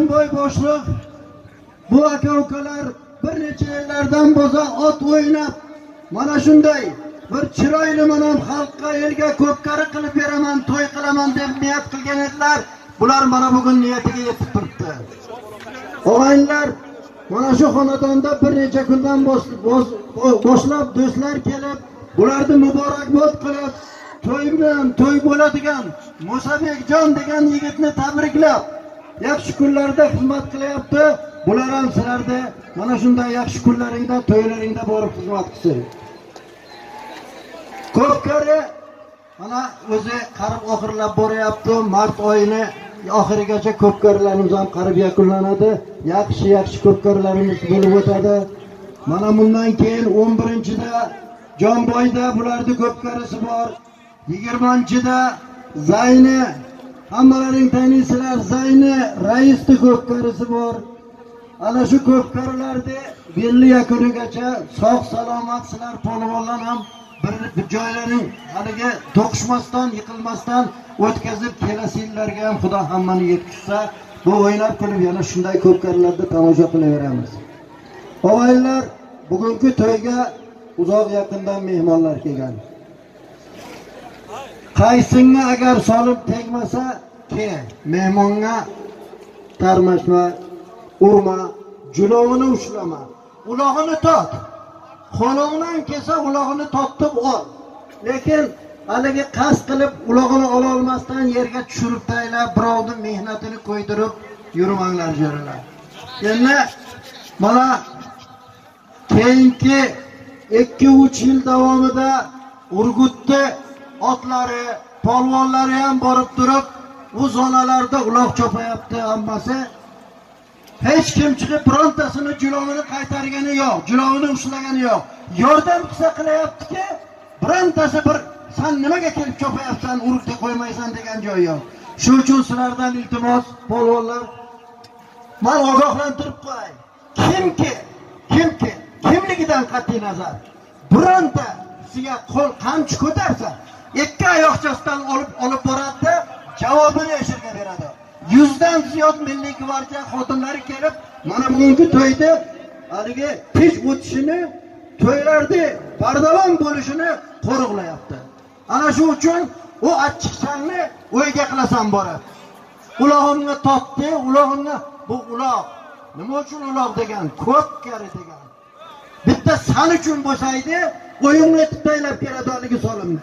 Tursunboy boshliq bu aka-ukalar bir necha yillardan bo'lsa ot o'ynab mana shunday bir chiroyli mana xalqqa elga ko'pkari qilib beraman, to'y qilaman deb niyat qilgan edilar. Bular mana bugun niyatiga yetib turibdi. Og'aynilar, mana shu xonadonda bir necha kundan boshlab do'stlar kelib, bularni muborakbod qilib, to'y bilan to'y bo'ladigan Musabekjon degan yigitni tabriklab, yaxshi kunlarda xizmat qilyapti. Bular ham sizlarda mana shunday yaxshi kunlaringda, to'ylaringda borib xizmat qilsin. Ko'pkari mana o'zi qarib oxirlab boryapti. Mart oyini oxirigacha ko'pkarilarimiz ham qarib yakunlanadi. Yaxshi ko'pkarilarimiz bo'lib o'tadi. Mana bundan keyin 11-da Jonboyda bularning ko'pkarisi bor. 20-da Zayni, hammalaring taniysilar, Zayni raisni ko'pkarisi bor. Ana shu ko'pkarilarda belli yakunigacha sog' salomat sizlar polvonlar ham bir joylaring haliga to'qishmasdan, yiqilmasdan o'tkazib kelasi yillarga ham Xudo hammani yetkazsa, bu o'ynab kulib yana shunday ko'pkarilarda tomosha qilaveramiz. Og'aylar, bugungi to'yga uzoq yaqindan mehmonlar kelgan. Qaysinga agar solib tegmasa, mehmonga tarmashma, urma, julovini ushlama, ulog'ini tot. Qo'lingdan kelsa ulog'ini totib ol. Lekin haligi qasd qilib ulog'ini ola olmasdan yerga tushirib taylab, birovning mehnatini qo'ydirib yurmanglar jo'ralar. Endi mana keyingi 2-3 yil davomida Urgutda otlari, polvonlari ham borib turib, u zonalarda uloq chopayapti hammasi. Hech kim chiqib birontasini julovini qaytargani yo'q, julovini ushlagani yo'q. Yordam qilsa qilyapti-ki, birontasi bir sen nimaga kelib chopayapsan, urug'da qo'ymaysan degan joy yo'q. Shuning uchun sizlardan iltimos, polvonlar, men ogohlantirib qo'yay. Kimligidan qat'iy nazar, bironta sizga qo'l qamchi ko'tarsa, ikki oyoqchasidan olib boradi, javobini yashirga beradi. 100dan ziyod milliy gvardiya xotinlari kelib, mana bugungi to'yda haligi tish o'tishini, to'ylarda bardavom bo'lishini qo'riqlayapti. Ana shu uchun u achchiqchanni o'yga qilasan boradi. Ulog'imni topdi, ulog'imni bu uloq. Nima uchun uloq degan? Ko'pkari degan. Bitta san uchun bo'lsaydi, o'yinni taylab keladi haligi solimni.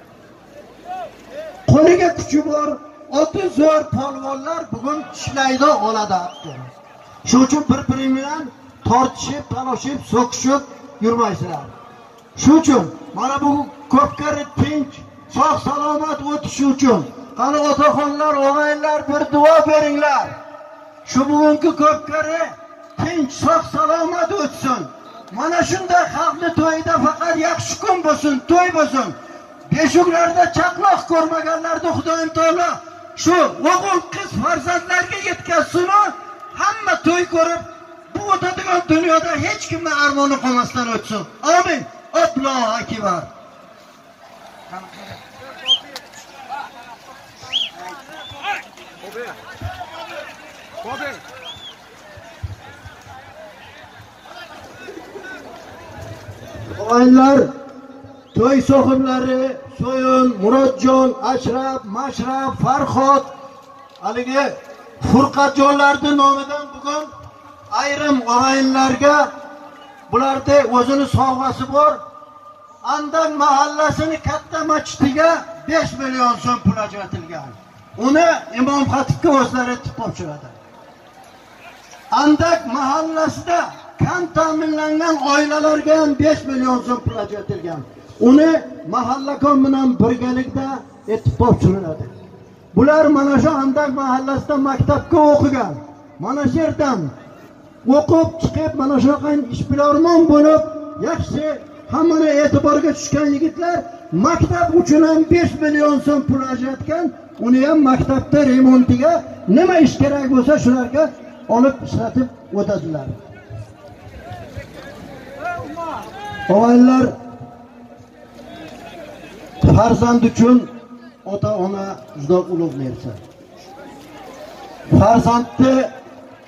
Qo'liga kuchi bor, oti zo'r polvonlar bugun ishlaydi, oladi haqda. Shuning uchun bir-biri bilan tortishib, talashib, so'kishib yurmaysizlar. Shuning uchun mana bu ko'pkari tinch, sog' salomat o'tishi uchun qani otaxonlar, og'aylar bir duo beringlar. Shu bugungi ko'pkari tinch, sog' salomat o'tsin. Mana shunday xalqni to'yida faqat yaxshi kun bo'lsin, to'y bo'lsin. Beshuklarda chaqloq ko'rmaganlarni Xudoyim taolo shu o'g'il qiz farzandlarga yetkazsin, hamma to'y ko'rib bu o'tadigan dunyoda hech kimning armoni qolmasdan o'tsin. Amin. Allohu akbar. Og'aylar, to'y sohiblari So'yun, Murodjon, Ashraf, Mashraf, Farhod, haligi Furqatjonlarning nomidan bugun ayrim og'ayinlarga bularda o'zini sovg'asi bor. Andan mahallasining katta masjidiga 5 million so'm pul ajratilgan. Uni Imom Xatibga o'zlari topshiradi. Andak mahallasida kan ta'minlangan oilalarga ham 5 million so'm pul ajratilgan. Uni mahallakon bilan birgalikda etib topshiriladi. Bular mana shu Andak mahallasida maktabga o'qigan. Mana shu yerdan o'qib chiqib mana shunaqa ishbilarmon bo'lib, yaxshi hammani e'tiborga tushgan yigitlar maktab uchun ham 5 million so'm pul ajratgan. Uni ham maktabda remontiga nima ish kerak bo'lsa shularga olib ishlatib o'tadilar. Og'aylar, farzand uchun ota-ona juda ulug' narsa. Farzandni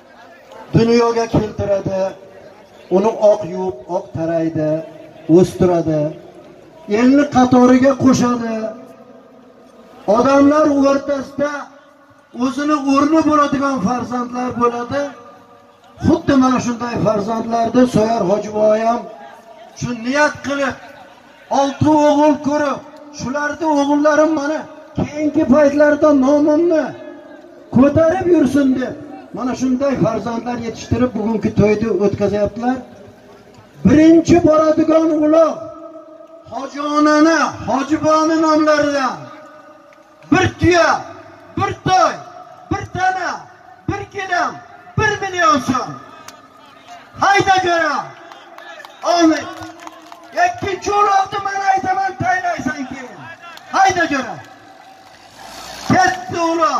dunyoga keltiradi. Uni oq yuvib, oq taraydi, o'stiradi. Elni qatoriga qo'shadi. Odamlar o'rtasida o'zini o'rni bo'ladigan farzandlar bo'ladi. Xuddi mana shunday farzandlarni So'yar Hojiboy ham shu niyat qilib 6 o'g'il ko'rib, shularning o'g'illarim mana keyingi paytlarda nomimni ko'tarib yursin deb mana shunday farzandlar yetishtirib bugungi to'yni o'tkazayaptilar. Birinchi boradigan uloq Hojiona, Hojiboni nomlaridan bir tuya, bir toy, bir tana, bir gilam, 1 milyon so'm. Hayda jo'ra. Omid. Ikkinchi uloqni men aytaman, taylaysan keyin. Hayda jo'ra. Ketdi uloq.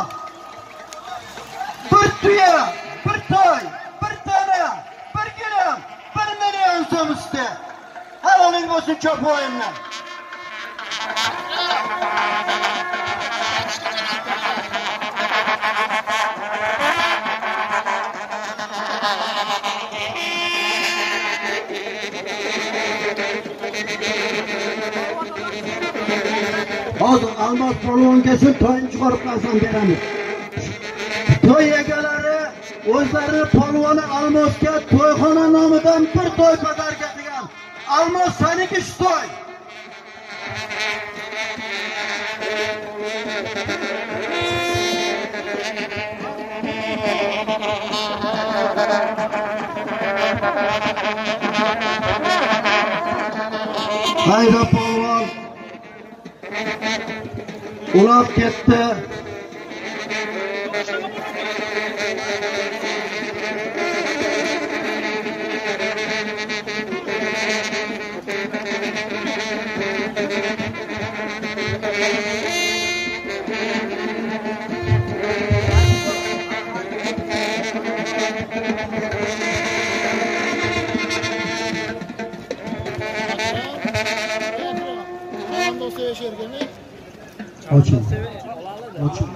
Bir tuya, bir toy, bir tana, bir gilam, 1 milyon so'm usti. Havoling bo'lsin cho'p o'yinlar. Hozir Almos polvon kelsin, to'yni chiqarib qolsam beramiz. To'y egalari o'zlari polvoni Almosga to'yxona nomidan bir to'y pazarga qilgan. Almos saniki shu to'y. Hayda polvon. Uloq ketdi. Ochun. Ochun.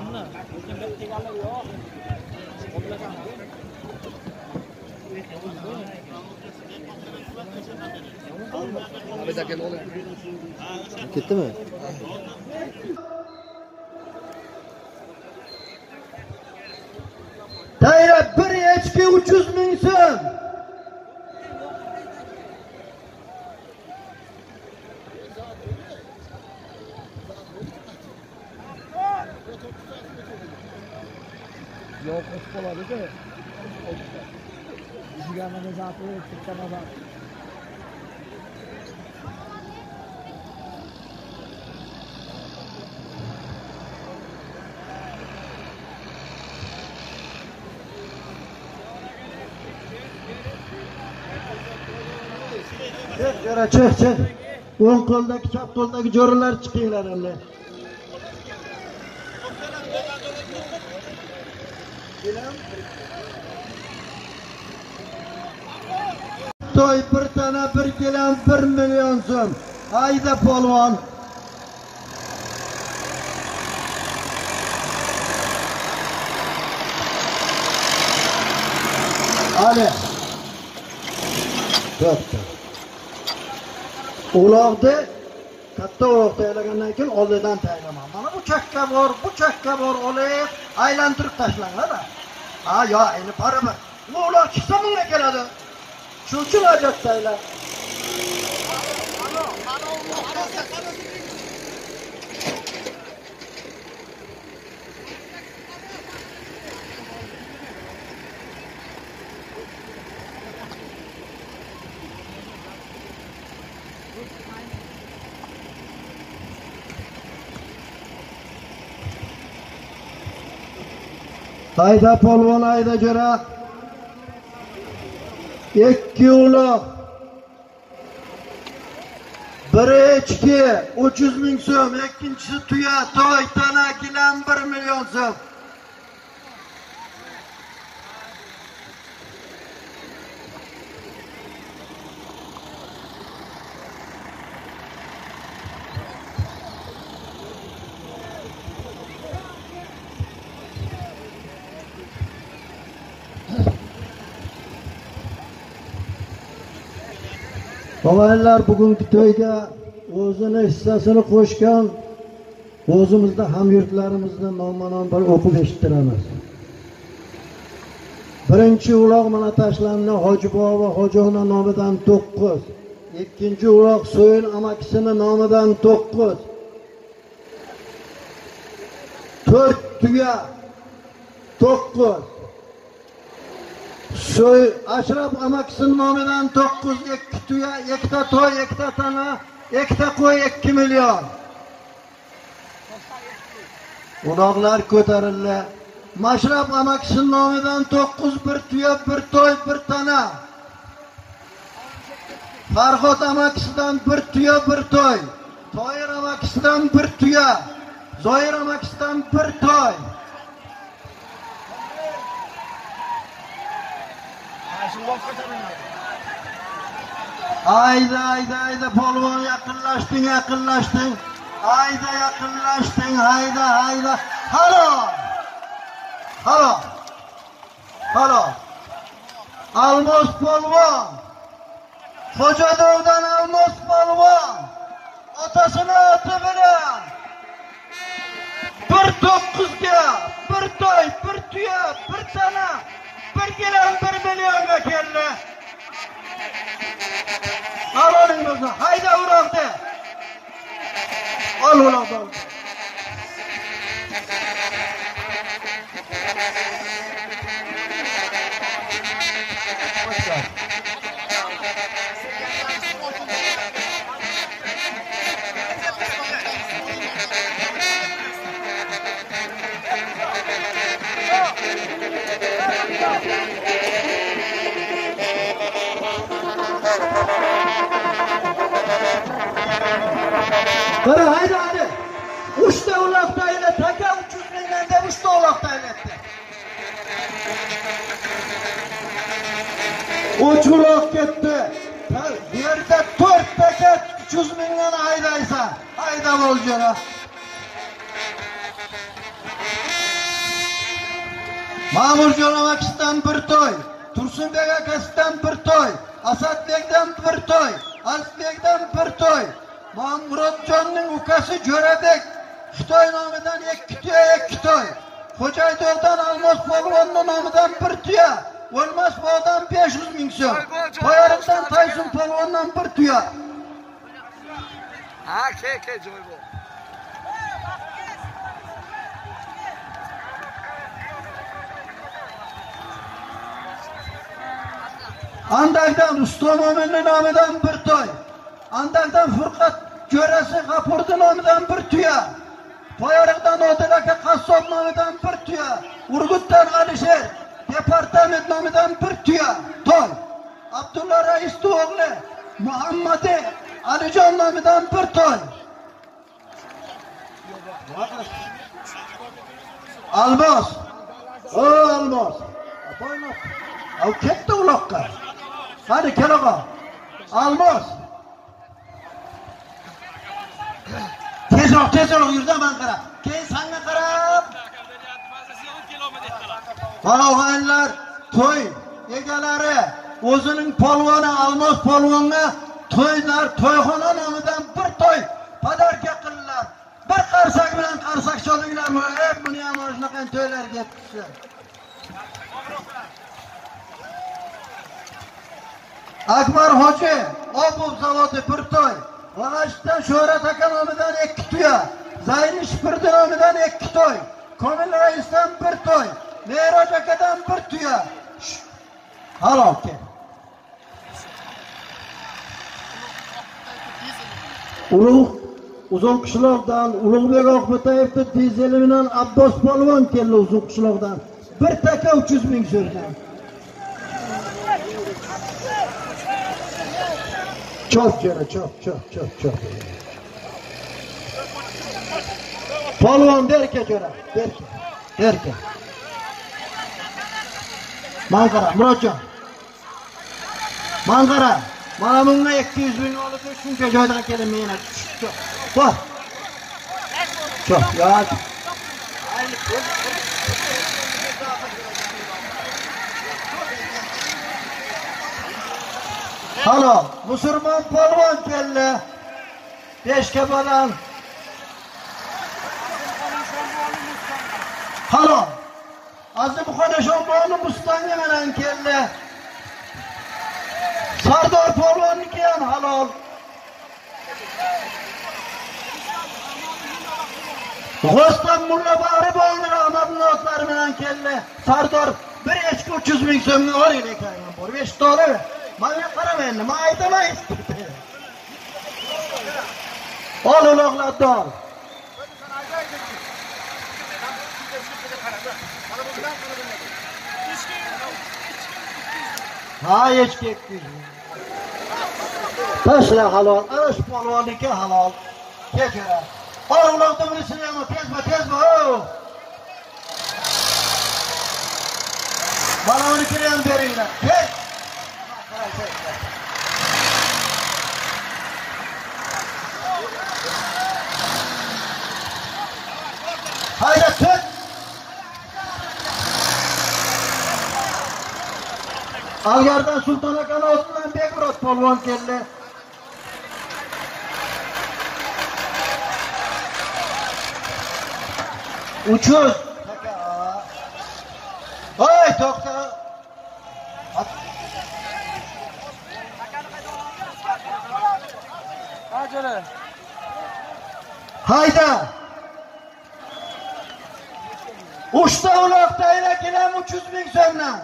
Ketdimi? Tayra bir echki 300 ming so'm. Yok, hoş boladı da. Zigamını zatı çıkamadı. Çık. O'ng qo'ldagi, chap qo'ldagi jo'ralar chiqinglar endi. To'y bir tana, bir gilam, 1 milyon so'm. Hayda polvon. Ali. To'xta. Uloqni katta uloq taylagandan keyin oldidan taylaman. Mana bu chakka bor, olib aylantirib tashlanglar. Ha, yo, endi barabar. Bu uloq chiqsa bunga keladi. Shu uchun ajab taylar. Hayda polvon, hayda jo'ra. 2 uloq. Biri echki 300 ming so'm, ikkinchisi tuya, to'y, tana, gilam 1 milyon so'm. Og'aylar bugungi to'yga o'zini hissasini qo'shgan o'zimizda hamyurtlarimizni nomma-nom bir o'qib eshittiramiz. Birinchi uloq mana tashlangan Hoji bobo va Hoji ona nomidan 9. Ikkinchi uloq So'yin amakisini nomidan 9. 4 tuya 9. Ashraf amakisini nomidan 9, 2 tuya, 2 ta to'y, 2 ta tana, 2 ta qo'y, 2 million. Uloqlar ko'tarildi. Mashraf amakisini nomidan 9, 1 tuya, 1 to'y, 1 tana. Farhod amakisidan 1 tuya, 1 to'y. Toyir amakisidan 1 tuya. Zoir amakisidan 1 to'y. Hayda polvon yaqinlashding. Hayda yaqinlashding, hayda. Halo. Almos polvon. Xo'jadovdan Almos polvon. Otasini oti bilan 1.9ga 1 to'y, 1 tuya, 1 tana, 1 gilam 1 millionga keldi. Aloning bo'lsa, hayda uroqda. Ol uroqda. Qara haydi. 3 ta uloqda ila taka 300 mingdan deb 3 ta uloqda iletdi. 3 uloq ketdi. Bu yerda 4 taka 300 mingdan haydaysan. Hayda bo'ljana. Ma'murjon amakisidan 1 to'y, Tursunbek akasidan 1 to'y, Asadbekdan 1 to'y, Alpbekdan 1 to'y. Murodjonning ukasi Jo'rabek Xitoy nomidan 2 tuya 2 to'y. Xo'jaydovdan Almos polvonning nomidan 1 tuya. O'lmas bodan 500 ming so'm. To'yariqdan Taysun polvondan 1 tuya. Ha, ke joy bu. Andakdan Usto Mo'minning nomidan 1 to'y. Andakdan Furqat Jo'rasi G'afurning nomidan 1 tuya. To'yariqdan Odil aka Qassob nomidan 1 tuya. Urgutdan Alisher departament nomidan 1 tuya. To'y. Abdulla Rais o'g'li Muhammad Alijon nomidan 1 to'y. Almos. Almos. Qo'yma. Au ketdi uloqqa. Hadi kelaqa. Almos. Tezroq yurda men qarab. Keyin senga qarab. Og'aylar, to'y egalari o'zining polvoni Almos polvonga to'yxona nomidan 1 to'y padarka qildilar. Bir qarsak bilan qarsak cholinglar, buni ham shunaqa to'ylar ketdi. Akbar Hoji Obov zavodi 1 to'y. G'ag'ashdan Sho'rat aka nomidan 2 tuya. Zayni Shipirdi nomidan 2 to'y. Komil Raisdan 1 to'y. Mehroj akadan 1 tuya. Halol ke. Uzunqishloqdan Ulug'bek Oqbatayevning dizeli bilan Abbos polvon keldi Uzunqishloqdan. 1 taka 300 ming so'rgan. Çok. Polvon derke jo'ra, derke. Mangara, Murodjon. Mangara, mana bunga 200 ming olib shuncha joydan kelib meni tushibdi. Bor. Çok, ya. Halol. Musulmon polvon keldi. Beşke balan. Halol. Azimxon Eshonboyni Mustangi bilan keldi. Sardor polvonniki ham halol. G'ostan Mulla Bag'ribonni rahmatli bilan keldi. Sardor bir echki 300 ming so'mni oling ekan. Borib eshitdi. Menga qarama endi, men aytaman. Ol uloqlarni ol. Ha, echki 200 ming. Tashla halol, ash polvonniki halol. Kechira. Ol uloqni birisini ham tezma. Bana unikini ham beringlar. Ket. Haydi tut. Algardan Sulton akani ostidan Bekmurod polvon keldi. Uçuz. Oy to'xta. Hayda. Uchta uloqdayla kelam 300 ming so'mdan.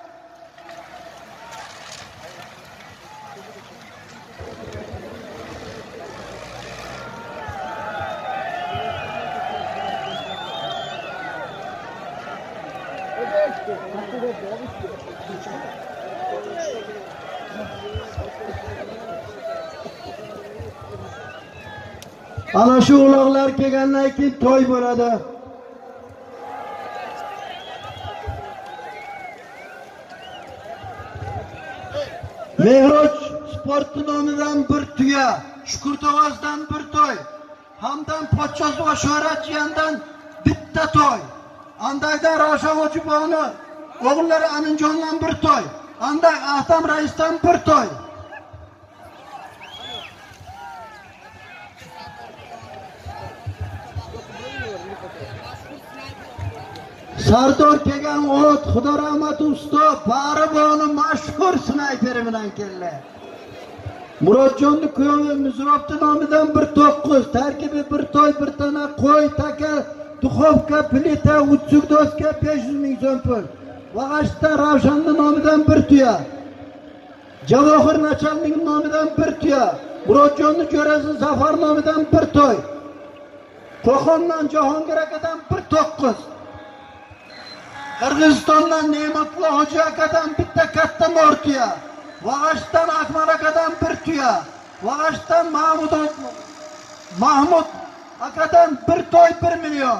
Ana shu uloqlar kelgandan keyin to'y bo'ladi. Mehroj sport nomidan bir tuya, Shukurtovozdan bir to'y, Hamdan Pochchoz va Sho'ratjiyandan bitta to'y. Andaydan Ravshan Hojiboyni o'g'illari Aminjondan bir to'y, Anday Ahtam raisdan bir to'y. Sardor kelgan o't, Xudo rahmat usto, Bag'ribonni mashhur snayperi bilan keldi. Murodjonni kuyovi Mizrobni nomidan bir 9, tarkibi bir to'y, bir tana qo'y, taka, duxovka, plita, utsuk doska 500 ming so'm pul. Vag'ashda Ravshanning nomidan bir tuya. Javohir Nachalning nomidan bir tuya. Murodjonni jo'rasi Zafar nomidan bir to'y. Qo'qondan Jahongir akadan bir 9. Qirg'izistondan Ne'matullo Hoji akadan bitta katta mortiya. Vag'ashdan Akmal akadan bir tuya. Vag'ashdan Mahmud akadan bir to'y 1 million.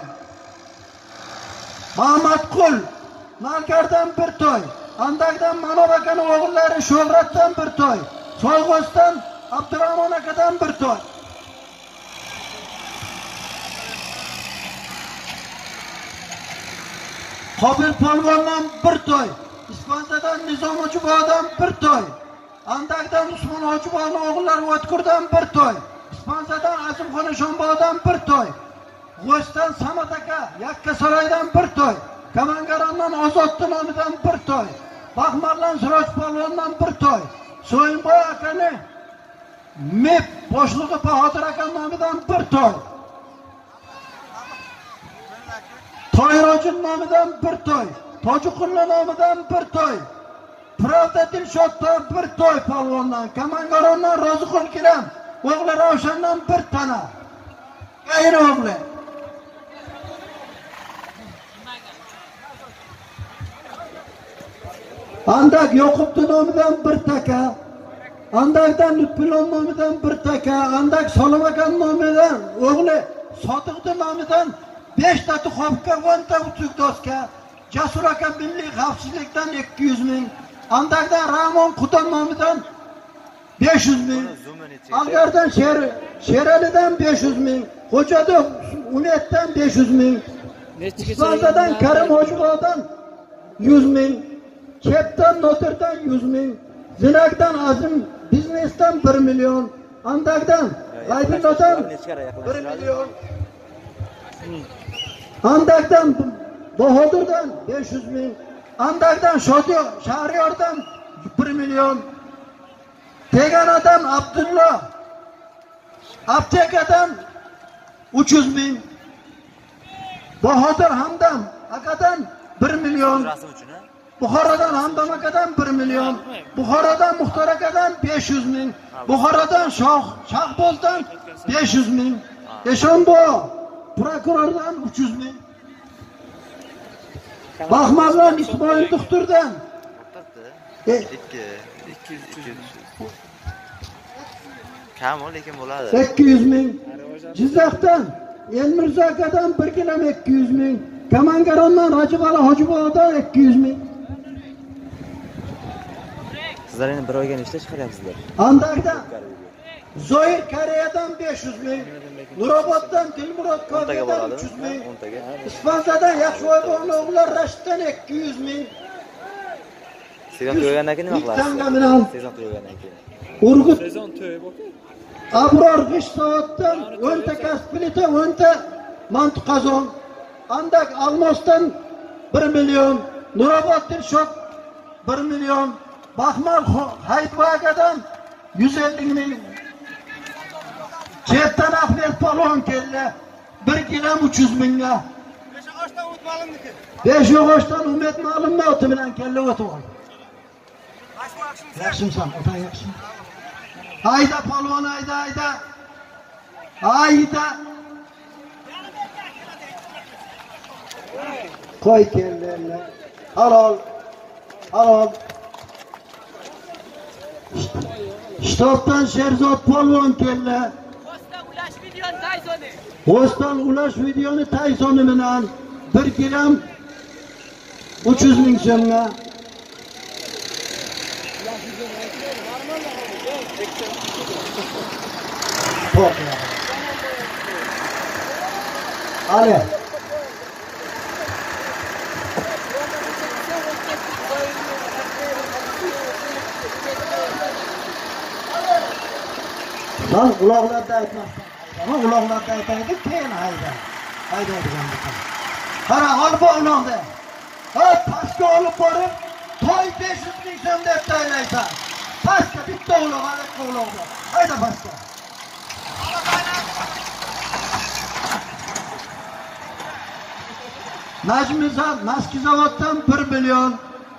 Mamatqul Nalgardan bir to'y. Andaydan Manor akaning o'g'illari Sho'g'ratdan bir to'y. So'yg'osdan Abdurahmon akadan bir to'y. Qobil polvondan bir to'y. Ispanzadan Nizom Hojiboydan bir to'y. Andaydan Usmon Hojiboyning o'g'illari O'tkurdan bir to'y. Ispanzadan Azimxon Eshonboydan bir to'y. G'o'shdan Samat aka Yakkasaroydan bir to'y. Kamangarondan Ozodning nomidan bir to'y. Baxmarlan Siroj polvondan bir to'y. So'yinboy akani MEP boshlig'i Bahodir aka nomidan bir to'y. To'yrojin nomidan bir to'y. Tojiqullo nomidan bir to'y. Pravda Dilshoddan bir to'y polvondan. Kamangarondan Roziqul Kiram o'g'li Ravshandan bir tana. G'ayri o'g'li. Andak Yoqubning nomidan bir taka. Andakdan Lutfullo nomidan bir taka. Andak Solom akan nomidan o'g'li Sodiqning nomidan 5 ta tuxovka, 10 ta utsuk doska. Jasur aka milliy xavfsizlikdan 200 ming. Andakdan Ramon Quton nomidan 500 ming. Algardan Sheralidan 500 ming. Xo'jada Umeddan 500 ming. Ispanzadan Karim Hojiboydan 100 ming. Kepdan Notirdan 100 ming. Zinakdan Azim biznesdan 1 million. Andakdan G'aybulladan 1 million. Andakdan Bahodurdan 500 ming. Andakdan Shahriyordan 1 million. Teganadan Abdullo Aptekadan 300 ming. Bahodur Hamdam akadan 1 million. Buxorodan Hamdam akadan 1 million. Buxorodan Muxtor akadan 500 ming. Buxorodan Shahbozdan 500 ming. Eshonbo prokurordan 300 ming. Baxmaldan İsmoil doktordan 200 kam lekin bo'ladi. 800 ming. Jizzaxdan Elmirzo akadan 1 km 200 ming. Kamangarondan Rajibali Hojiboydan 200 ming. Sizlar endi bir oyga nechta chiqaryapsizlar? Andakdan Zoir Koreyadan 500 ming. Nuroboddan Dilmurod Koreyadan 300 ming. Ispanzadan Yaxshiboyevning o'g'li Rashiddan 200 ming. Sezon tugagandan keyin nima qilasiz? Sezon tugagandan keyin. Urgut Abror G'ishtovatdan 10 ta Kaspilita, 10 ta Mantiqazon. Andak Almosdan 1 million. Nurobod Dilshod 1 million. Baxmal Hayitboyagadan 150 ming. Chetdan Ahmet Palon keldi. 1 kilo 300 mingga. Beshyog'ochdan Umid Ma'lumni oti bilan keldi o'tib oldi. Yaxshimsan, ota yaxshi. Hayda palvon, hayda. Hayda. Qo'y keldi. Halol. Shtobdan Sherzod polvon keldi. O'stan ulash videoni Taysoni bilan 1 kilo 300 ming so'mga. Ale. Lan uloqlarda aytmasdan. Ama uloqlarda aytaydi, keyin haydaydigan bo'lsa. Qara, olib uloqda. Pastga olib borib, to'y 500 ming so'm deb taylaysan. Pastga bitta uloq, halakka uloqda. Hayda pastga. Najmizam Maski zavoddan 1 million.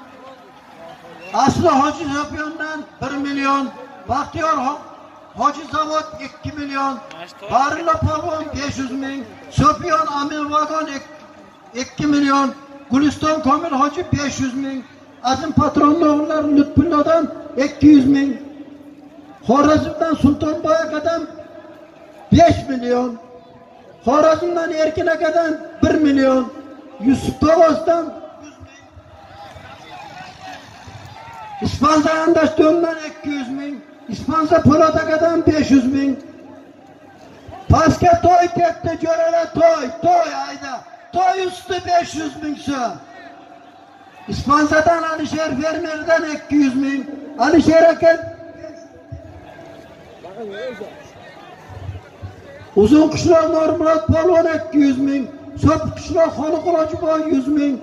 Asli Hoji Sopyondan 1 million. Baxtiyor Hoji zavod 2 million. Barilla polvon 500 ming. Sopyon Amir vagon 2 million. Guliston Komil Hoji 500 ming. Azim patronning o'g'illari Lutfullodan 200 ming. Xorazmdan Sultonboy akadan 5 million. Xorazmdan Erkin akadan 1 million. Yusuf Tog'osdan 100 ming. Ispanza Andashtondan 200 ming. Ispanza Po'lat akadan 500 ming. Pastga to'y ketdi, jo'ralar to'y hayda. To'y usti 500 ming so'm. Ispanzadan Alisher fermerdan 200 ming. Alisher aka Uzun qishloq Nurmurod polvon 200 ming. So'p qishloq Xoliqrojiboy 100 ming.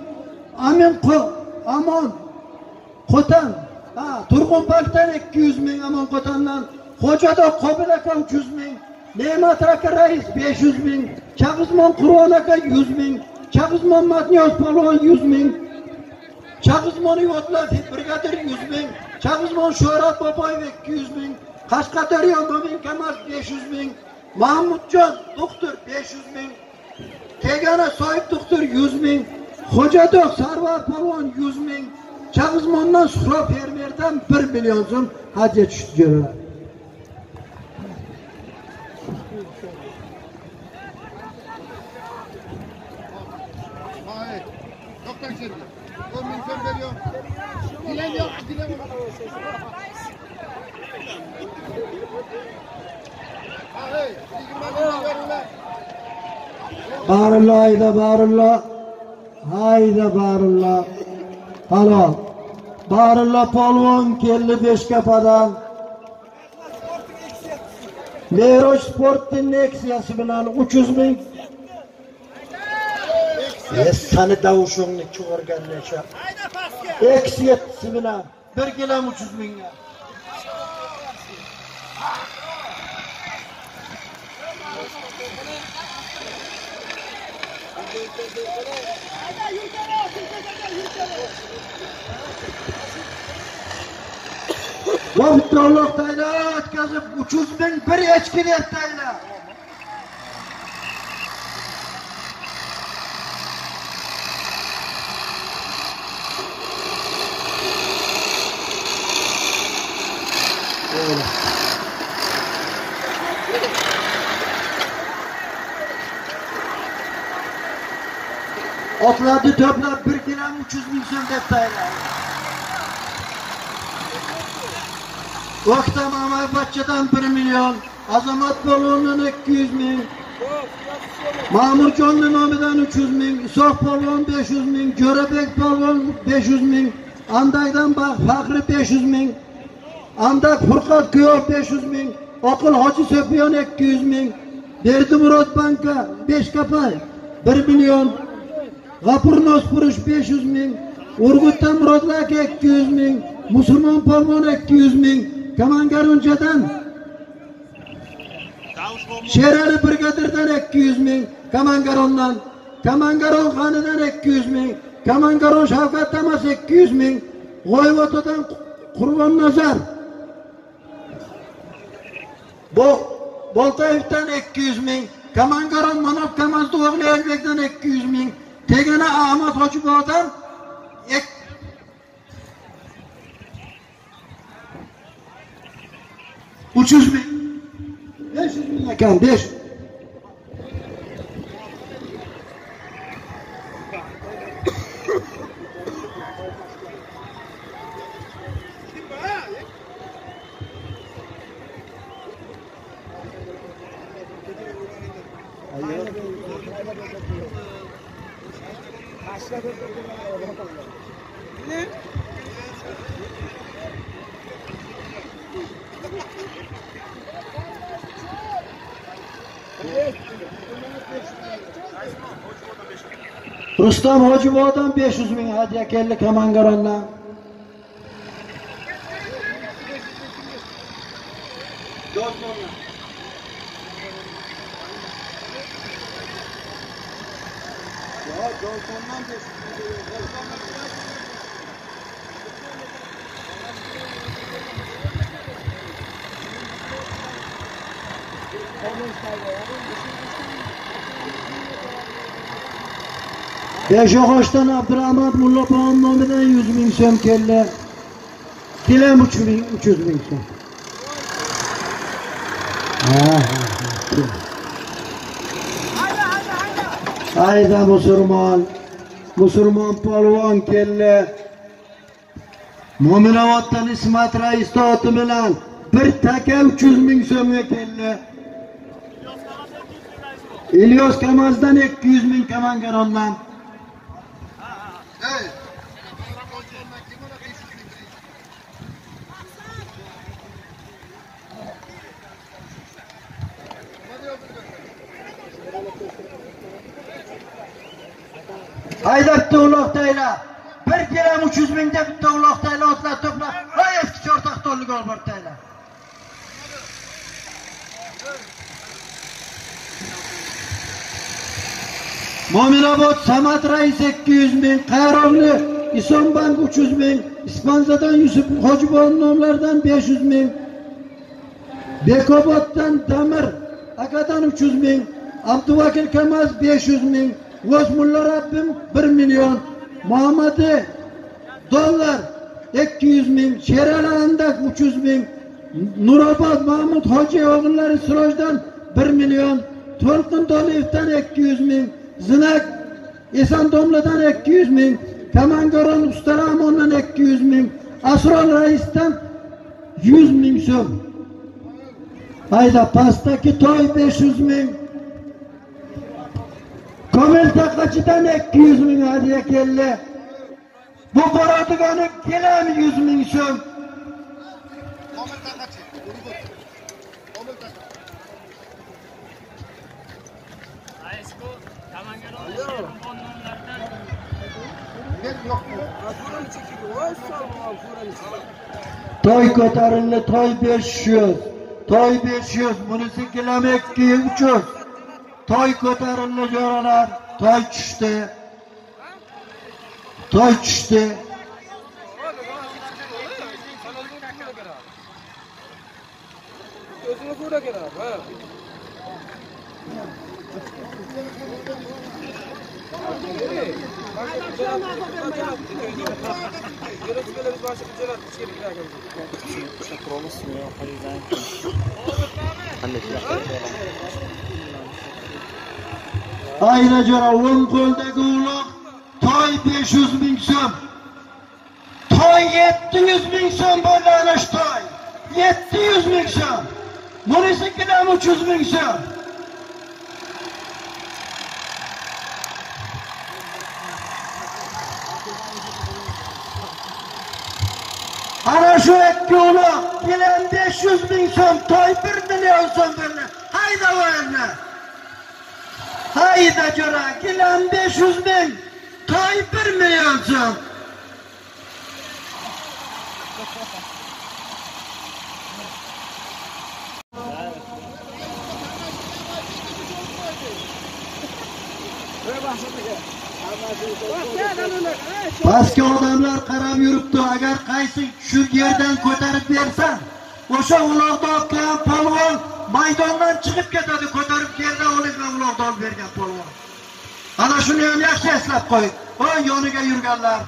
Amon Qo'tan Turg'unpakdan 200 ming. Amon Qo'tandan Xo'jadoq Qobil aka 300 ming. Ne'mat aka rais 500 ming. Chag'izmon Qur'on aka 100 ming. Chag'izmon Matniyoz polvon 100 ming. Chag'izmon Yotlar brigadir 100 ming. Chag'izmon Sho'rat Boboyev 200 ming. Qashqadaryo Mo'min Kamal 500 ming. Mahmudjon doktor 500 ming. Tegana Soyib doktor 100 ming. Xo'jadoq Sarvar polvon 100 ming. Chag'izmondan Suhro fermerdan 1 million so'm hajga tushdi. Doktor Sergi. 10 ming so'm veriyor. Dilen yok, dilen yok. Barilla. Halol. Barilla polvon keldi Beshkapadan. Meyroş Sport'un Nexiyası bilen 300 bin. Seni davuşunu çoğurganlaşa. Eksiyetisi bilen 1 kilo 300 bin ya. Doktorluktayla atkazıp 300 bin bir eçkiliyettayla. Öyle. Otladı topla 1 kilo 300 bin son dettayla. Vakta Mamay Bahçe'den 1 milyon, Azamat Bolu'nun 200 bin, Mamur Conlu Nomi'den 300 bin, İsof Bolu'nun 500 bin, Görebek Bolu'nun 500 bin, Anday'dan Fakri 500 bin, Andak Furkat Kıyov 500 bin, Okul Hacı Söpiyon 200 bin, Derdi Murat Banka 5 kapay 1 milyon, Gapur Nospuruş 500 bin, Urgut'tan Murat 200 bin, Müslüman Polvon 200 bin, Kamangar Unca'dan, Şerali Brigadir'den 200 bin, Kamangaron'dan, Kamangaron Hanı'dan 200 bin, Kamangaron Şavkat Tamas 200 bin, Goyvoto'dan Kurban Nazar, Boltayev'den 200 bin, Kamangaron Manop Kamaz Doğulu Elbek'ten 200 bin, Tegene Ahmet Hoçuboğ'dan 300 bin, 500 bin yakan, 5. Rustam Hocuboğ'dan 500 bin hadiye kelli Kamangaron'dan. Beşoğuş'tan Abdurrahman Mulla Bağ'ın nominden 100 bin söm kelle. Dilem 300 bin söm. Hayda Müslüman polvon kelle. Mominavat'tan İsmat Reis Doğutu bilen bir take 300 bin sömüye kelle. İlyos Kamaz'dan 200 bin Kamangaron'dan. Haydar Tuğluqtayla 1 kilo 300 bin de Tuğluqtayla otla topla hay eski çortak torluk Olbortayla. Mominabot Samat Reis 200 bin, Kayrovlu İsombank 300 bin, İspanza'dan Yusuf Hocuboğ'un nomlardan 500 bin, Bekobot'tan Damir Aka'dan 300 bin, Abdülvakil Kamaz 500 bin, Osmulla Rabbim 1 milyon, Muhammed'i dolar 200 bin, Şerali Andak 300 bin, Nurabad Mahmut Hoca oğulları Sıroj'dan 1 milyon, Tolkun Doliyev'den 200 bin, Zınak İhsan Domlu'dan 200 bin, Kamangaron Ustaramon'dan 200 bin, Asrol Reis'ten 100 bin söm. Hayda pastaki toy 500 bin. Komil Takaçı'dan 200 bin hadiye kelle. Bu Boradıgan'ı gelen 100 bin söm. Ben yok mu? Toy ko'tarildi, toy 500. Toy 500, bunisi kilometr 300. Toy ko'tarildi jo'ralar, toy tushdi. Toy tushdi. Ayna jo'ra, o'ng qo'ldagi uloq toy 500 ming so'm. Toy 700 ming so'm bo'ldi ana shu toy. 700 ming so'm. Bunisi ham 300 ming so'm. Ana şu ikki uloq bilan 500 ming so'm, toy 1 million so'm berdi. Hayda o'yinni. Hayda jo'ra, bilan 500 ming, toy 1 million so'm. Pastga odamlar qarab yuribdi. Agar qaysi shu yerdan ko'tarib bersa, o'sha uloqni olib kelgan polvon maydondan chiqib ketadi. Ko'tarib yerdan olingan uloqni olib bergan polvon. Ana shuni ham yaxshi eslab qo'ying. Voy yoniga yurganlar.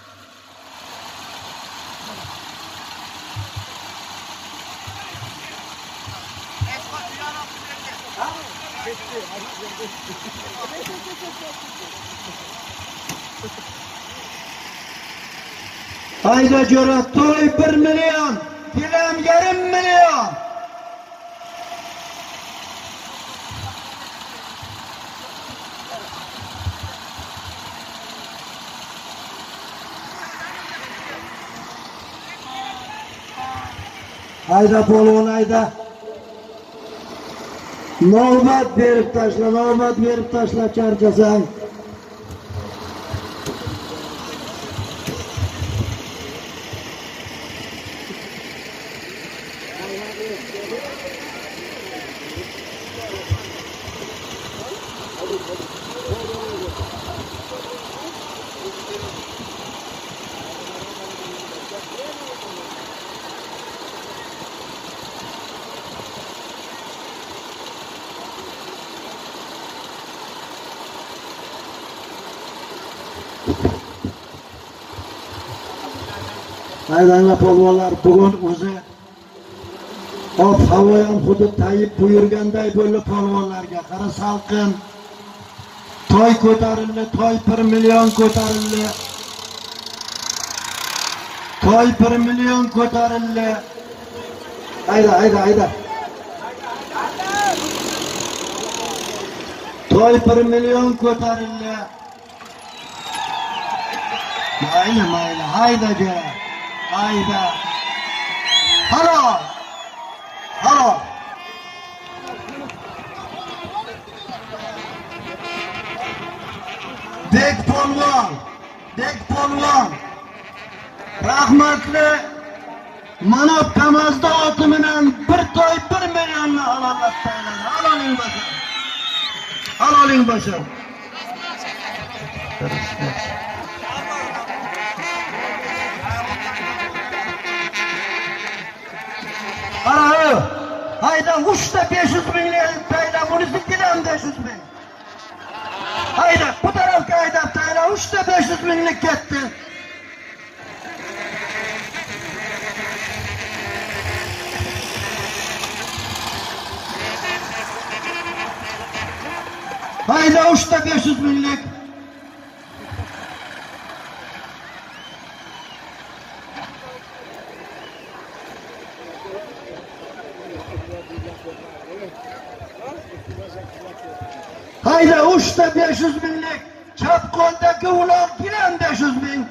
Hayda jo'ra, to'y 1 million, film 1,5 million. Hayda polvon, hayda. Navbat berib tashla, navbat berib tashla, charchasang. Haydanglar polvonlar, bugun o'zi ob-havo ham xuddi tayib buyurganday bo'ldi polvonlarga. Qara salqin. Toy ko'tarildi, toy 1 million ko'tarildi. Toy 1 million ko'tarildi. Hayda, hayda, hayda. Toy 1 million ko'tarildi. Mayli, mayli, hayda jo'ra. Hayda. Halol. Halol. Bek polvon. Bek polvon. Rahmatli Manob Kamazda oti bilan bir toy 1 millionni halollatdilar. Haloling bo'lsin. Haloling bo'lsin. Ana hayda 3'te 500 milyon tayla, bunisi ham 500 ming. Hayda bu tarafga haydab tayla 3'te 500 minglik ketdi. Hayda 3'te 500 minglik. Hayda 3'te 500 minglik. Chap qo'ldagi uloq bilan 500 ming.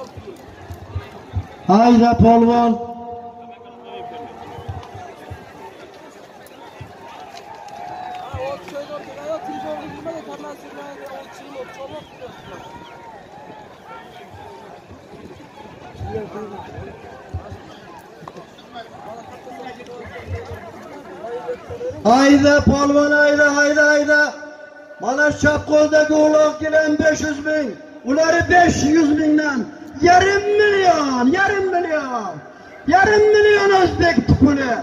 Hayda polvon. Hayda polvon, hayda. Mana Chapqo'ldagi uloq bilan 500 ming. Uları 500 mingdan yarım milyon O'zbek puli.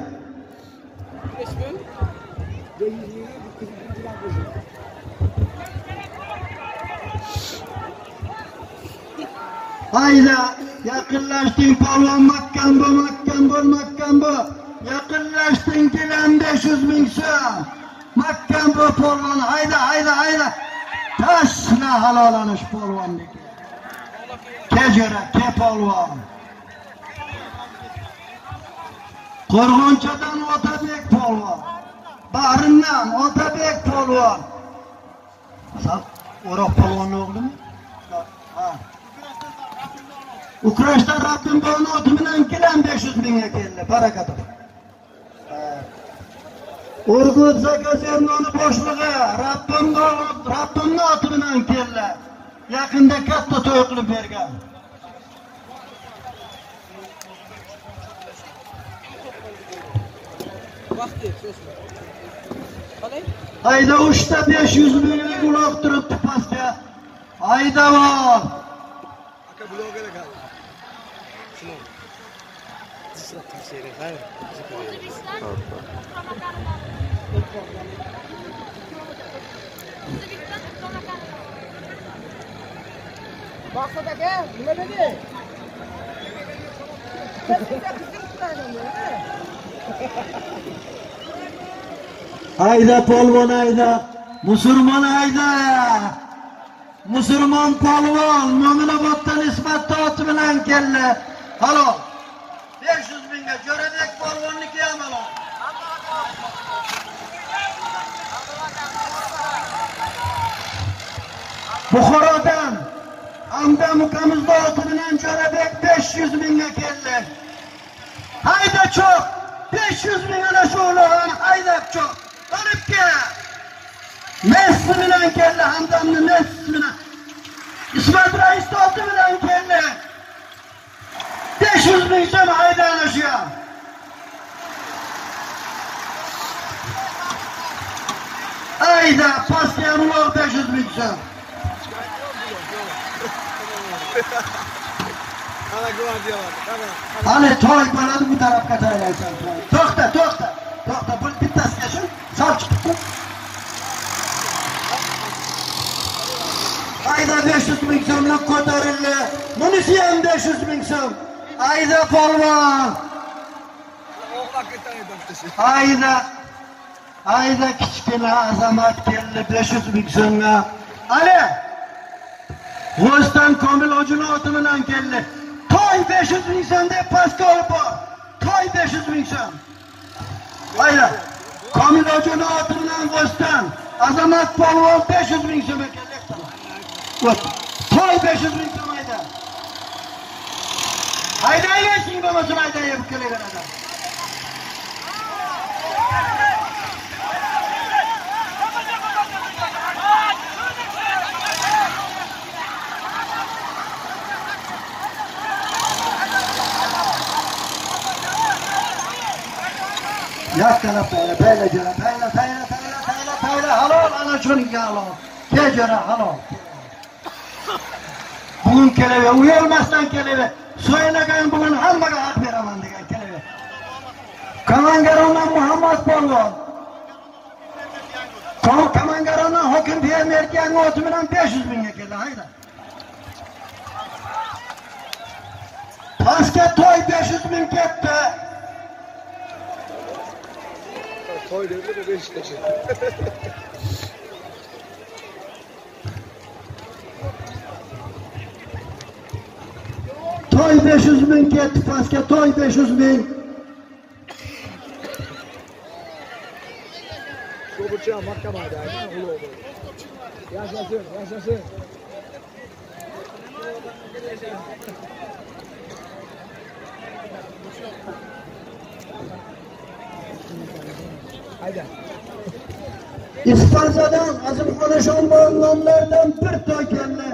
Hayda yaqinlashding polvon, makkan bu. Yaqinlashding bilan 500 ming so'm. Makkan bu polvon, hayda. Taşla halolanish polvonniki. Kejara, ke polvon. Qo'rg'onchadan Otabek polvon. Bahrindan Otabek polvon. Sal O'roq polvonni o'g'limi? Ha. Ukrashdan Rabbimbo'ning oti bilan kelam 500 mingga keldi. Barakat. Urgut zakazemnoni boshlig'i Rabbimning oti bilan keldi. Yaqinda katta to'y qilib bergan. Hayda uchta 500 minglik uloq turibdi pastga. Hayda bor. Aka blogerga qal. Shuni. Dishla tashiri, ha? Maqsad aka, nima dedi? Hayda polvon, hayda. Musulmon hayda. Musulmon polvon Mo'minoboddan Ismat oti bilan keldi. Halo. 500 mingga Jo'rabek polvonniki ham halo. Buxorodan Hamdam ukamizni oti bilan Jo'rabek 500 mingga keldi. Hayda cho'q. 500 ming ana shu uloqni haydab cho'q. Olib kel. Messi bilan keldi, Hamdamni Messi bilan. İsmat Rais oti bilan keldi. 500 ming so'm haydana shu. Hayda, pastga uloq 500 ming so'm. Ana guardiyalar, ana. Hali to'y bo'ladi bu tarafga tayyorlaysan. To'xta. Bu bittasiga shu sal chiqdi. Hayda 500 ming so'mlik ko'tarildi. Bunisi ham 500 ming so'm. Hayda polvon. Hayda kichkina azamat keldi 500 ming so'mga. Ali. G'o'stan Komil Hojining oti bilan keldi. To'y 500 ming so'm deb pastga olib bor. To'y 500 ming so'm. Hayda. Komil Hojining oti bilan G'o'stan azamat polvon 500 ming so'mga keldi. To'y 500 ming so'm hayda. Haydayversin bo'lmasa haydayib kelaveradi. Yakkala payla halol ana shunga halol. Kejara halol. Bugun kelaver, uyalmasdan kelaver. So'ylagan bugun hammaga haq beraman degan kelaver. Kamangarondan Muhammad polvon. Kamangarondan hokim Bermergan oti bilan 500 mingga keldi, hayda. Pastga to'y 500 ming ketdi. To'y dedi bu 5 kaçı. To'y 500 ming ketdi pastga, to'y 500 ming. Ko'pchilik mahkamadagi ulug' bo'ldi. Yashasın. Haydi. İspanzadan Azimxon Shonboyevlardan bir toy keldi.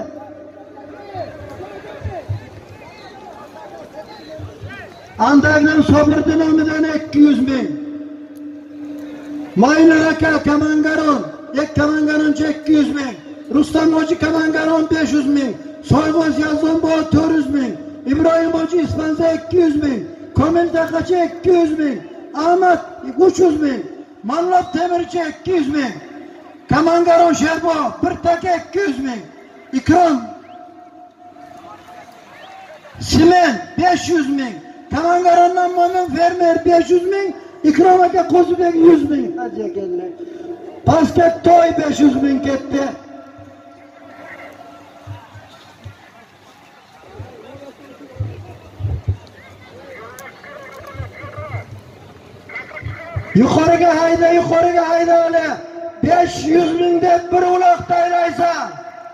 Andaydan Sobirdi nomidan 200 ming. Mayli aka Kamangaron, Kamangaroncha 200 ming. Rustam Hoji Kamangaron 500 ming. Soyg'oz Yazonboy 400 ming. İbrahim Hoji Ispanza 200 ming. Komil Taqachi 200 ming. Ahmad 300 ming. Mallab Temirchi 200 ming. Kamangaron Sherbo bir taka 200 ming. Ikrom Simen 500 ming. Kamangarondan Mo'min Fermer 500 ming. İkrom aka Qo'zibek 100 ming. Hadi keldi. Pastga toy 500 ming ketdi. Yuqoriga hayda ole. 500 ming deb bir uloq taylaysan.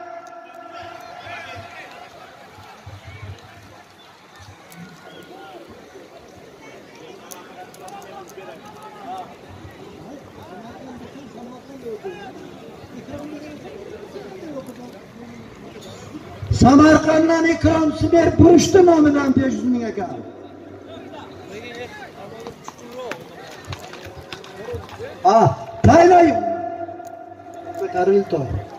Samarqanddan Ikrom Siber Burishti nomidan 500 ming ekan. Taylay. Ko'tarildi.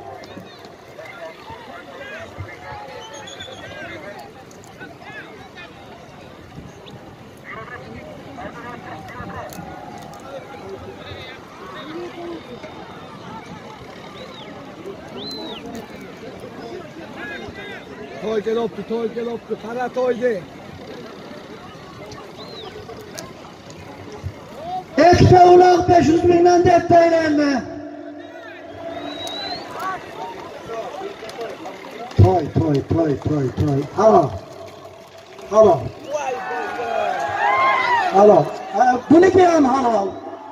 Toy kelopti. Qara toydi. Ikkita uloq 500 mingdan deb taylandi. Toy. Halol. Buniki ham halol.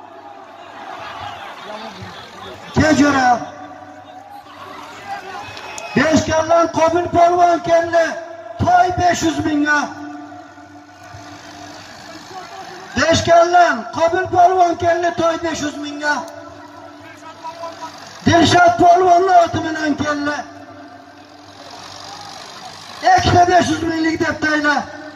Kechira. Beshkandan Qobil polvon keldi. Toy 500 mingga. Beshkandan Qobil polvon keldi. Toy 500 mingga. Dilshod polvonning oti bilan keldi. Ikkita 500 minglik deb tayla.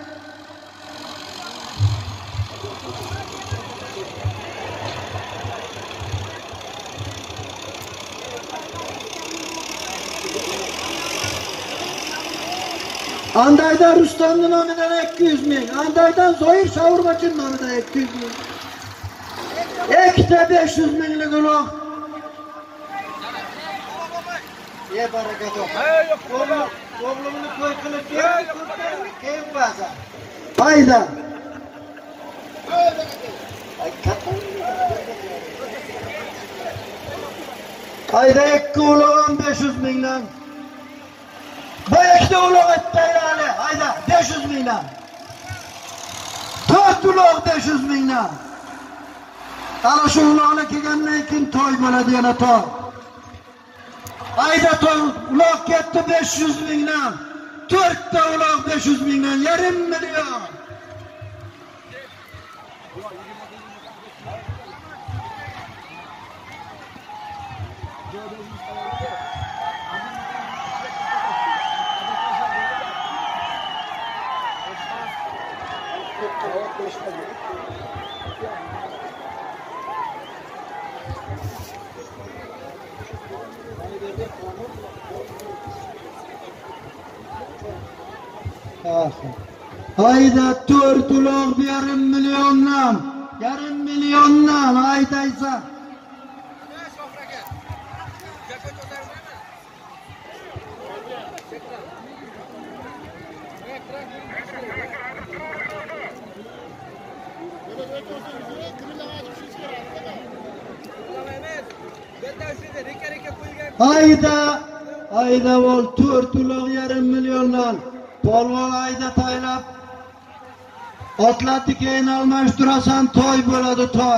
Andaydan Rustamning nomidan 200 ming. Andaydan Zoir Shavurmachining nomidan 200 ming. Ikkita 500 minglik uloq. Baraka top. O'g'limni to'y qilib keyin baza. Hayda. Hayda 2 uloq 500 mingdan. Bu ikkita uloq aytaylar. Hayda 500 mingdan. 4 uloq 500 mingdan. Ana shu uloqni kelgandan keyin to'y bo'ladi yana to'y. Hayda to'y uloq ketdi 500 mingdan. 4 ta uloq 500 mingdan, yarim million. Hayda 4 uloq yarim milliondan haydaysan. Hayda ol 4 uloq yarim milliondan. Polvon hayda taylab otlarni keyin almashtirasan, to'y bo'ladi to'y.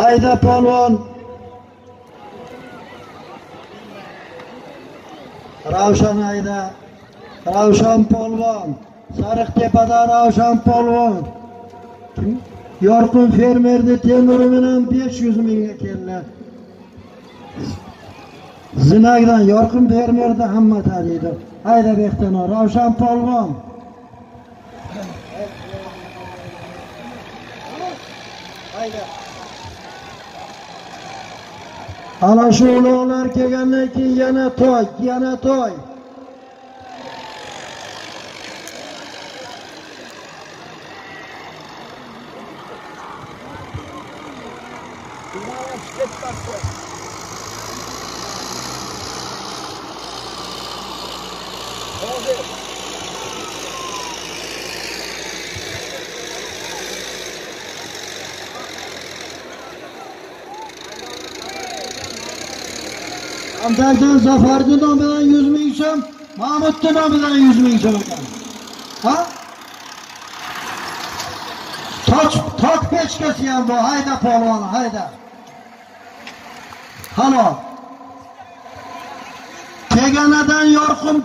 Hayda polvon. Ravshan hayda. Ravshan polvon. Sariqtepada Ravshan polvon. Yorqin fermerni temiri bilan 500 mingga keldi. Zinagdan Yorqin fermerni hamma taniydi. Hayda Behtano Ravshan polvon. Hayda. Ana shu uloqlar kelgandan keyin yana to'y. Amberdan Zafarning nomidan 100 ming so'm, Mahmudning nomidan 100 ming so'm ekan. Ha? Tok pechkasi ham bu, hayda polvon, hayda. Halol. Teganadan Yorqin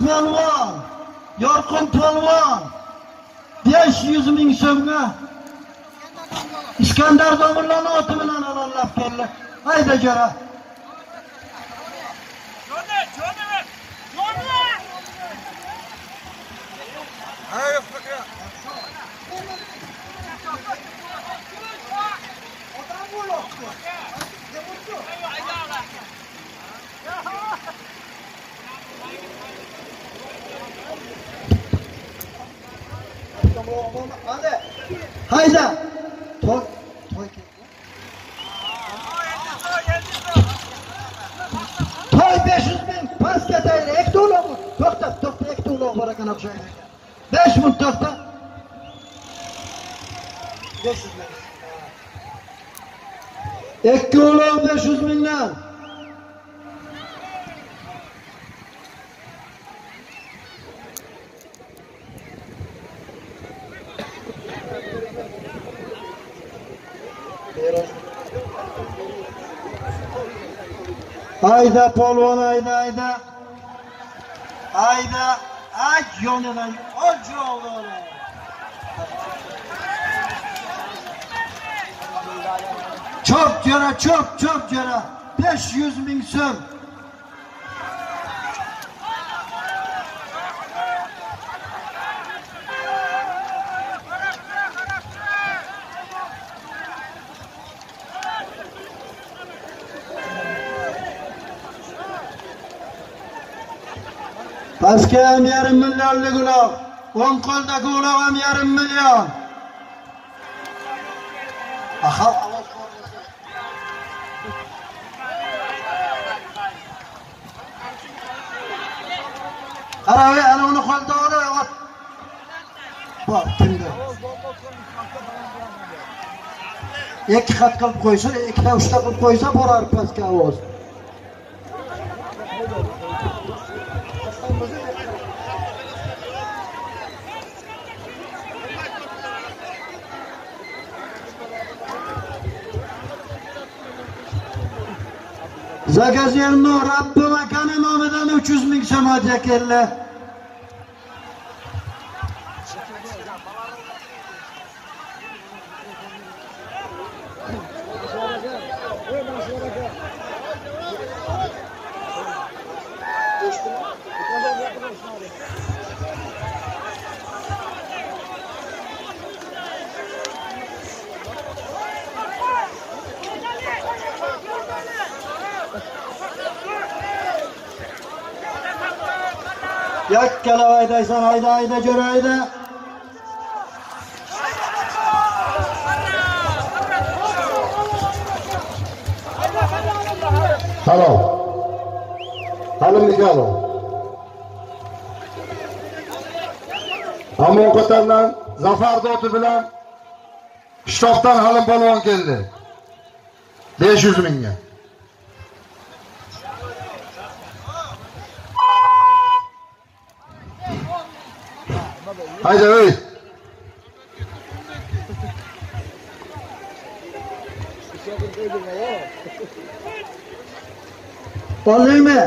polvon. 500 ming so'mga Iskandar Domirlarning oti bilan alollab keldi. Hayda jara. Hayda. Toy Toy 500 ming pastga tayyor. Ekto'loq. To'xta, ekto'loq bor ekan o'xshaydi. 5 ming to'xta. 500 ming. Ekto'loq 500 mingdan. Hayda polvon, hayda. Ay yonidan oljo'g'lar. Chop jara. 500 ming so'm. Pastga ham 1,5 millionlik uloq. O'ng qo'ldagi uloq ham 1,5 million. Aha, ovoz qo'rqsa. Qaravi, ana uni qo'lda ot. Bor, kimda? 2 xat qilib qo'ysa, 2 ta 3 ta qilib qo'ysa borar pastga ovoz. Zagazerno Rabbim akani nomidan 300 ming so'm hadiya keldi. Yakkala haydaysan, hayda jo'rayda. Halol. Halim Mikalo. Amon Qo'tardan Zafar doti bilan Qishloqdan Halim polvon keldi. 500 mingga. Haydi ey. Olaymi?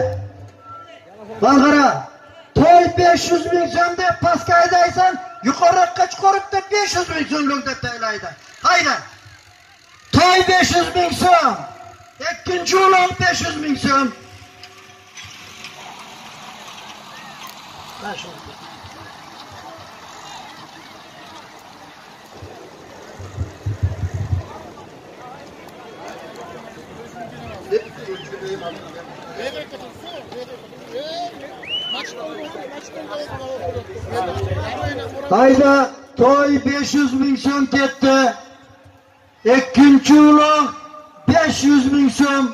Bana toy 500 ming so'm deb pastga haydaysan, yuqoriga chiqarib deb 500 ming so'mlik deb taylaydi. Hayda. Toy 500 ming so'm. Ikkinchi ulug' 500 ming so'm. Hayda, toy 500 ming so'm ketdi. Ikkinchi ulug' 500 ming so'm.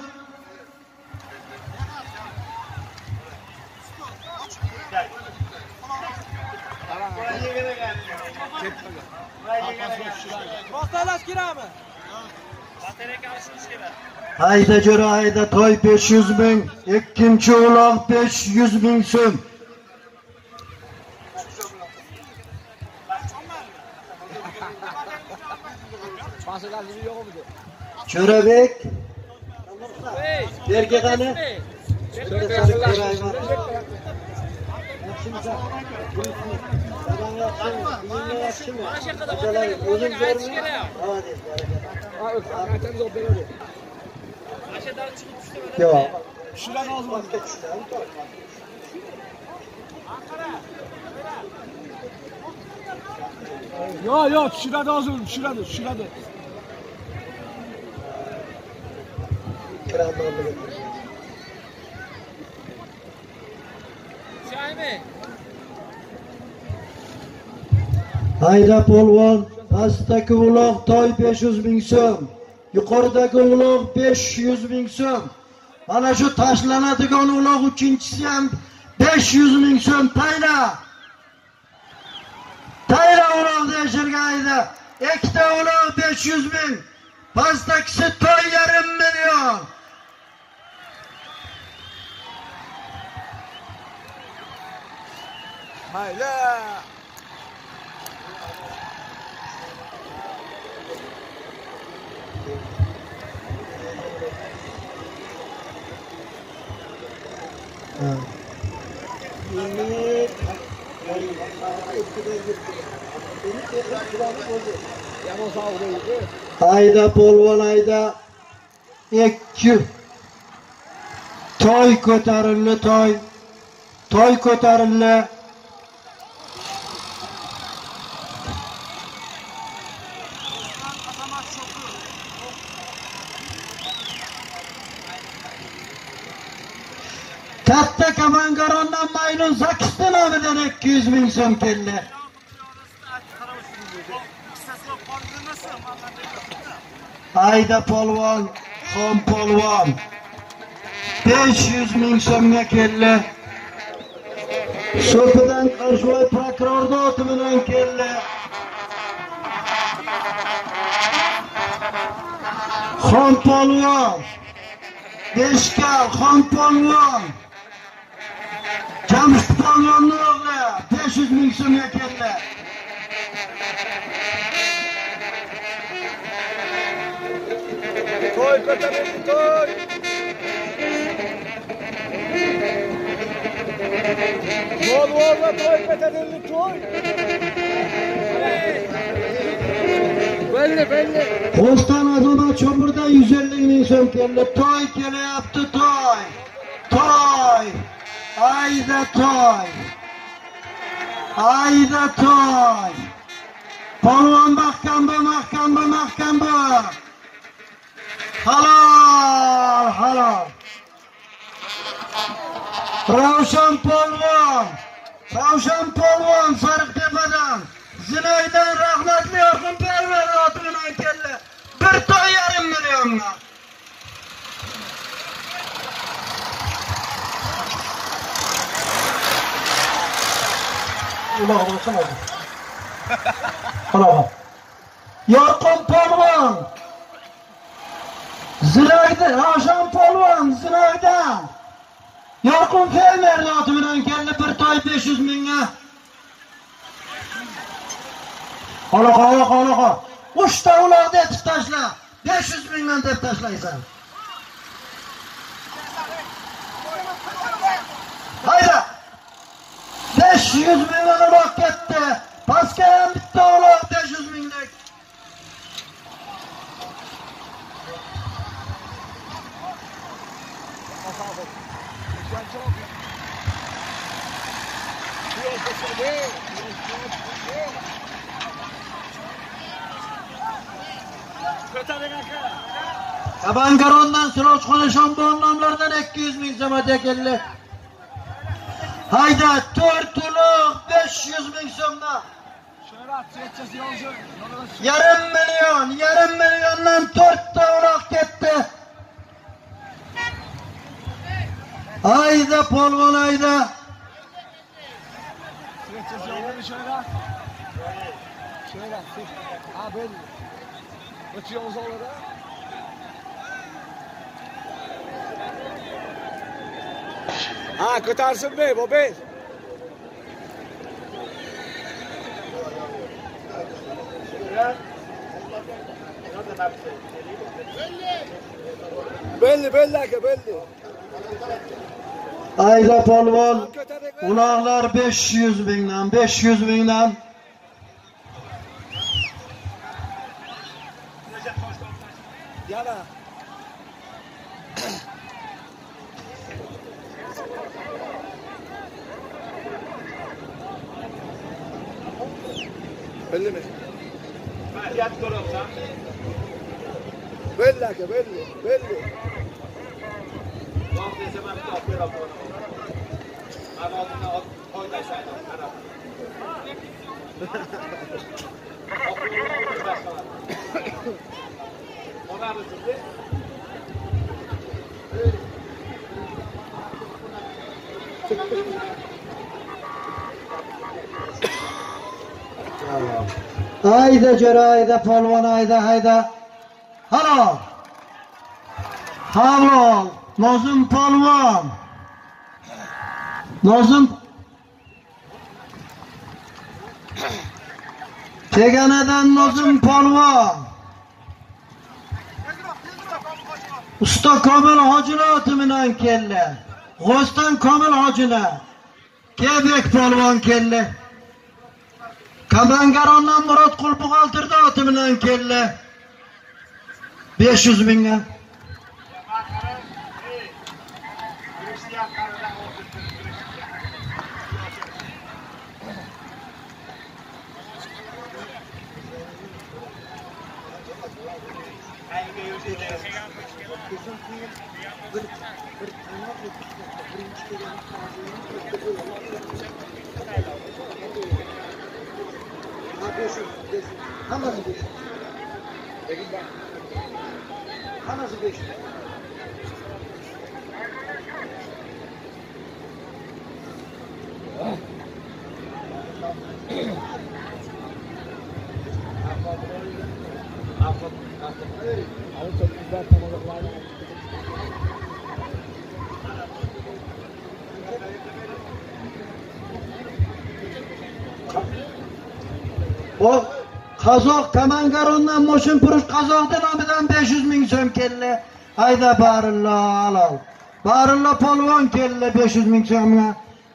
Boqalash kerakmi? Hayda jo'ra, hayda, toy 500 ming, ikkinchi ulug' 500 ming so'm. Jo'rabek, yerga qani? Yo'q. Yo, tushiradi hozir, tushiradi. Hayda polvon, pastdagi ulug' toy 500 ming so'm, yuqoridagi ulug' 500 ming so'm. Mana shu tashlanadigan ulug' uchinchisi ham 500 ming so'm. Tayra ulug' deyishirga hayda. Ikkita ulug' 500 ming. Pastdagisi toy 1,5 million. Hayla. Hayda polvon, hayda. Ikki toy ko'tarildi, toy ko'tarildi. Katta Kamangarondan Maynun Zakiston nomidan 200 ming so'm keldi. Hayda polvon, xon polvon. 500 ming so'mga keldi. So'pidan Qarshvoy prokurorda oti bilan keldi. Xon polvon. Beshkal xon polvon. Jamshid polvonning o'g'li 500 ming so'mga keldi. Toy ko'tarildi, toy. Polvonga toy ko'tarildi, toy. Belli. Qo'ston Azomat Cho'mburda 150 ming so'm keldi. Toy kelyapti, toy. Ayda toy. Polvon mahkam bu. Halol. Ravshan polvon Sariqtepadan. Zinoydan rahmatli Orqon Perver oti bilan keldi. 1,5 millionga. Yorqin polvon. Zinoydan, Ravshan polvon Zinoydan. Yorqin fermer oti bilan keldi 1 toy 500 mingga. Qoloqa. 3 ta uloqni etib tashla. 500 mingdan deb tashlaysan. 500 mingdan uloq ketdi. Pastga ham bitta uloq 500 minglik. Kabangarondan Sirochxon Eshonboy nomlaridan 200 ming so'm keldi. Hayda 4 uloq 500 ming so'mdan. Yarim milyondan 4 ta uloq ketdi. Hayda polvon hayda. Ha, ko'tarsin be, bo'bey. Belli aka, belli. Ayda polvon uloqlar 500 mingdan. Yana. Belli mi? Yat ko'ribsan. Belli aka, belli. Vaqt esa men top beraman. Ana oldindan qo'ydaysan, qarab. Onarisiz. Hayda jo'ra, hayda polvon, hayda. Halol. Nozim polvon. Teganadan Nozim polvon. Usta Komil Hojini oti bilan keldi. G'ostan Komil Hojini. Kebek polvon keldi. Kabangarondan Murod Qulbuxoltirda oti bilan keldi. 500 mingga. Hammasi 500. O Qozoq Kamangarondan Moshinpurush Qozoqda nomidan 500 ming so'm keldi. Hayda barilla halol. Barilla polvon keldi 500 ming so'mga.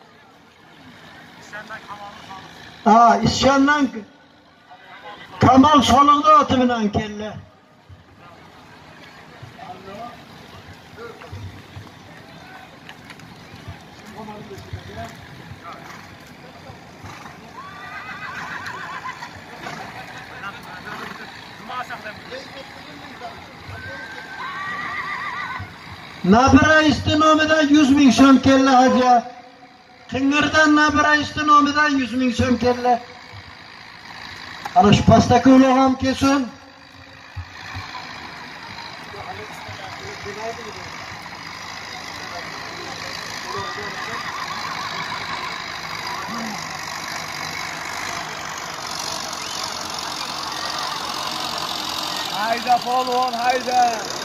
Ishchandan Kamol Soliqda oti bilan keldi. Nabira istinomidan 100 ming so'm keldi haja. Qing'irdan Nabira istinomidan 100 ming so'm keldi. Ana shu pastdagi uloq ham kelsin. Hayda polvon, hayda.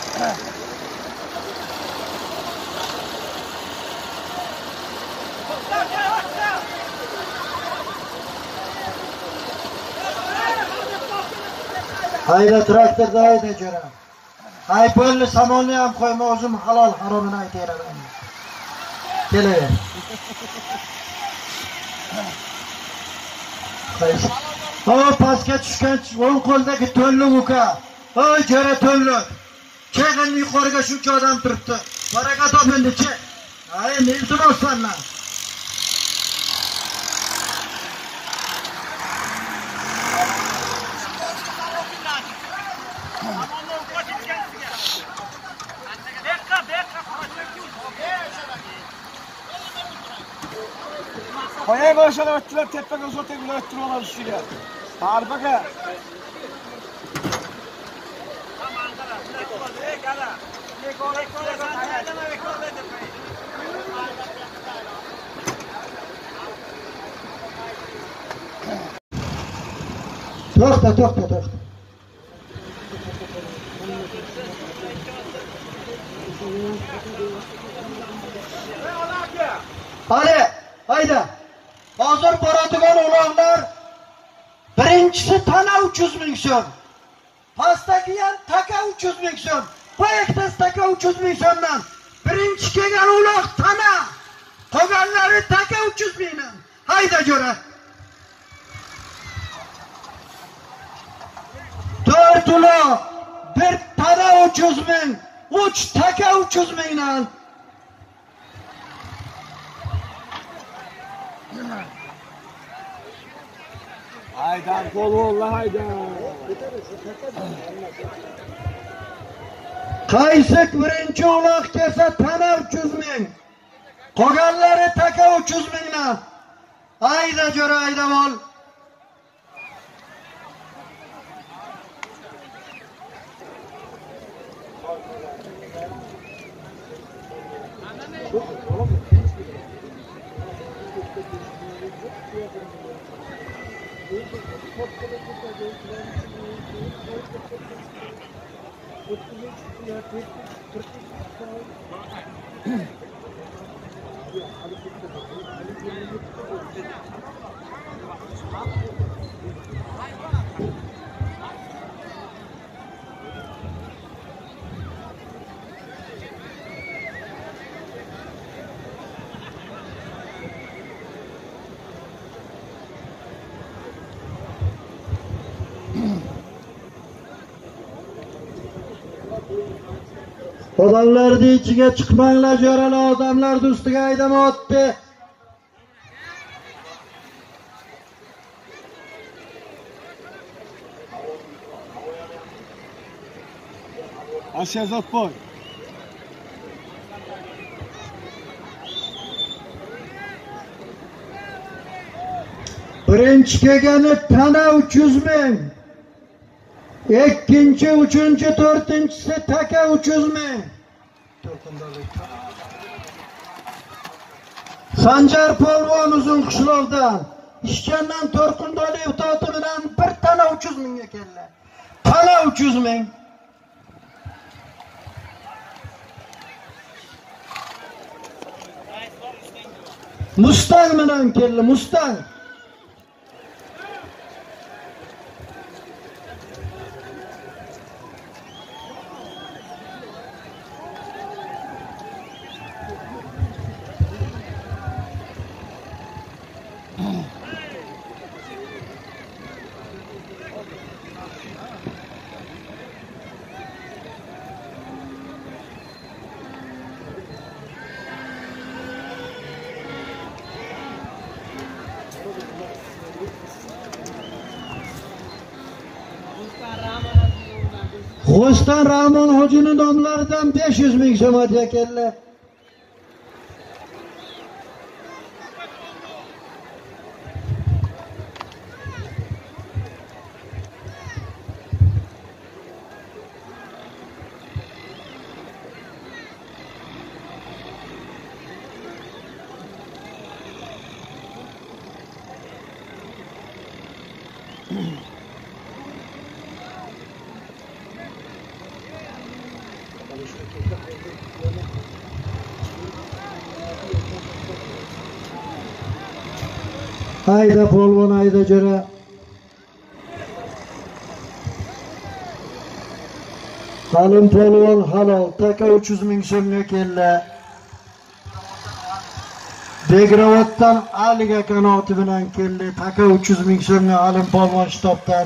Hayda traktorda hayda jo'ra. Hay bo'ldi, samonni ham qo'yma, o'zim halol haromini aytayman. Kelaver. O pastga tushgan o'ng qo'ldagi to'nlik uka. Oy jara to'nlik. Cheg'in yuqoriga shuncha odam turibdi. Baraka topindi che. Ay, ne iltimos sendan. Qo'yay boshini o'ttilar, tepaga uzatib o'ttirib oladi ustiga. Harbaga. To'xta. Hadi, hayda. Hozir boradigan uloqlar birinchisi tana 300 ming so'm. Pastdagi ham taka 300 ming so'm. Bu ikkitasi taka 300 ming so'mdan. Birinchi kelgan uloq tana. Qolganlari taka 300 mingdan. Hayda jo'ra. 4 uloq, bir tana 300 ming, 3 taka 300 mingdan. Haydan qo'l haydan. Qaysi birinchi uloq kelsa tana 300 ming. Qolganlari taka 300 mingdan. Hayda jo'ra, hayda ol. Odamlarni ichiga chiqmanglar, jo'ralar, odamlar ustiga haydamoqdi. Ashazot boy. Birinchi kelgani tana 300 ming. Ikkinchi, uchinchi, to'rtinchisi taka 300 ming. Sanjar polvon uzun qishloqdan ishchandan To'rqindoli utoti bilan bir tana 300 mingga keldi. Tana 300 ming. Mustang bilan keldi, Mustang. G'o'stan Rahmon hojining nomlaridan 500 ming so'm hadya keldi. Hayda polvon, hayda jo'ra. Halim polvon halol taka 300 ming so'mga keldi. Begravoddan Aliga kanoti bilan keldi. Taka 300 ming so'mga Alim polvon shtobdan.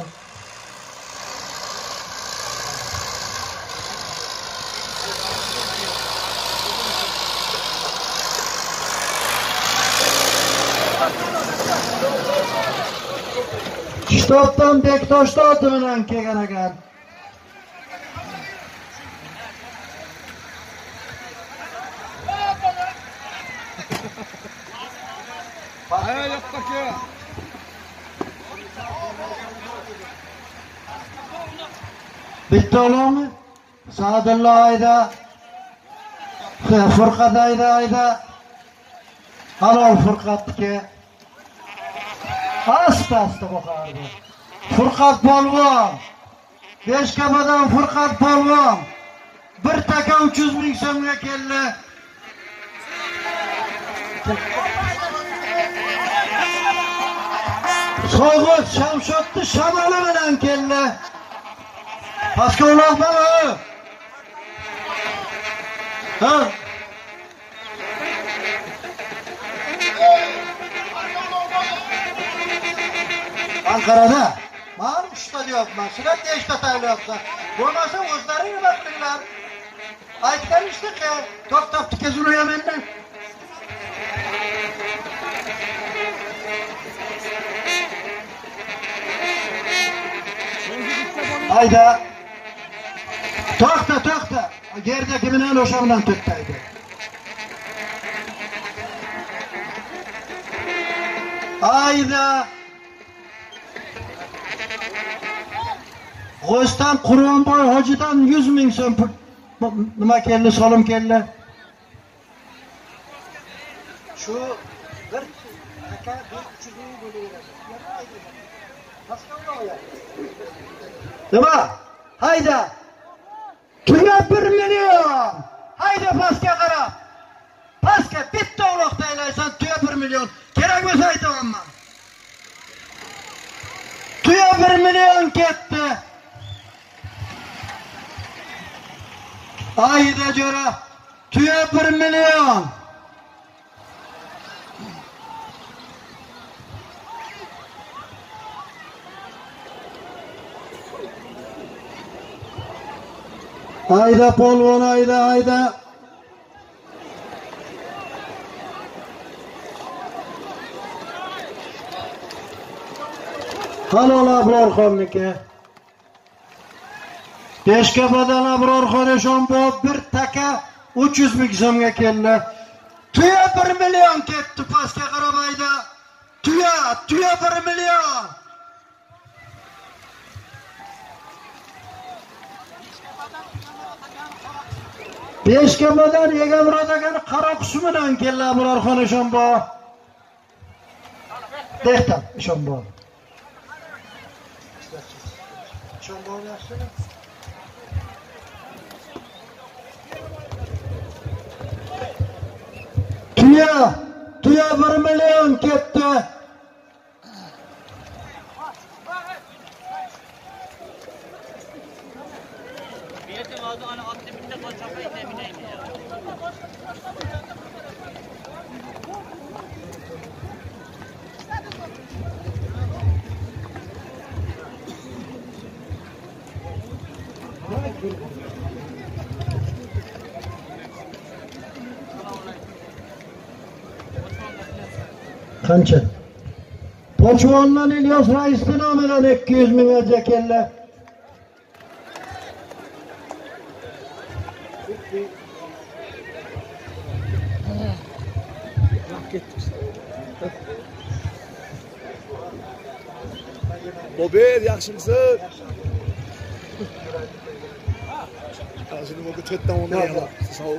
Shtobdan Bektoshda oti bilan kelgan ekan. Hayal yapmak ya. Bitti oğlum. Sadullah ayda. Fırkat ayda. Halol Fırkat'taki. Asta bakardı. Fırkat polvon. Beşkapadan Fırkat polvon. Bir taka 300 ming so'mga keldi. So'g'it Shamshodni shamoli bilan keldi. Pastga uloqma. Ha? Ankara'da. Men ushta deyapman. Sizlar nechta tayyorlayapsiz? Bo'lmasa o'zlaring nima qilinglar? Aytgan ishda to'xtab tikazulaman mendan. Hayda. To'xta. Gerdagi bilan o'sha bilan to'xtaydi. Hayda. G'o'stan Quronboy hojidan 100 ming so'm nima keldi, solim keldi. Shu bir aka 300 ming bo'laveradi. Nima? Hayda. Tuya 1 million. Hayda pastga qarab. Pastga bitta uloq taylaysan, tuya 1 million. Kerak bo'lsa aytaman. Tuya 1 million ketdi. Hayda jo'ra. Tuya 1 million. Hayda polvon, hayda. Halol Abrorxonniki. Beshkapadan Abrorxon Eshonboyev bir taka 300 ming so'mga keldi. Tuya 1 million ketdi pastga qarab hayda. Tuya 1 million. Beshkapadan Egamurod akani qaro qismidan keldi Abrorxon Eshonboyev. Dehqon Eshonboyev. Eshonboyev yaxshimi? Tuya 1 million ketdi. Qancha? Pochvondan İlyos Raisning nomidan 200 ming keldi. Bober, yaxshimisiz? Hozir nima to'rtdan o'rnab yig'lab, sog'.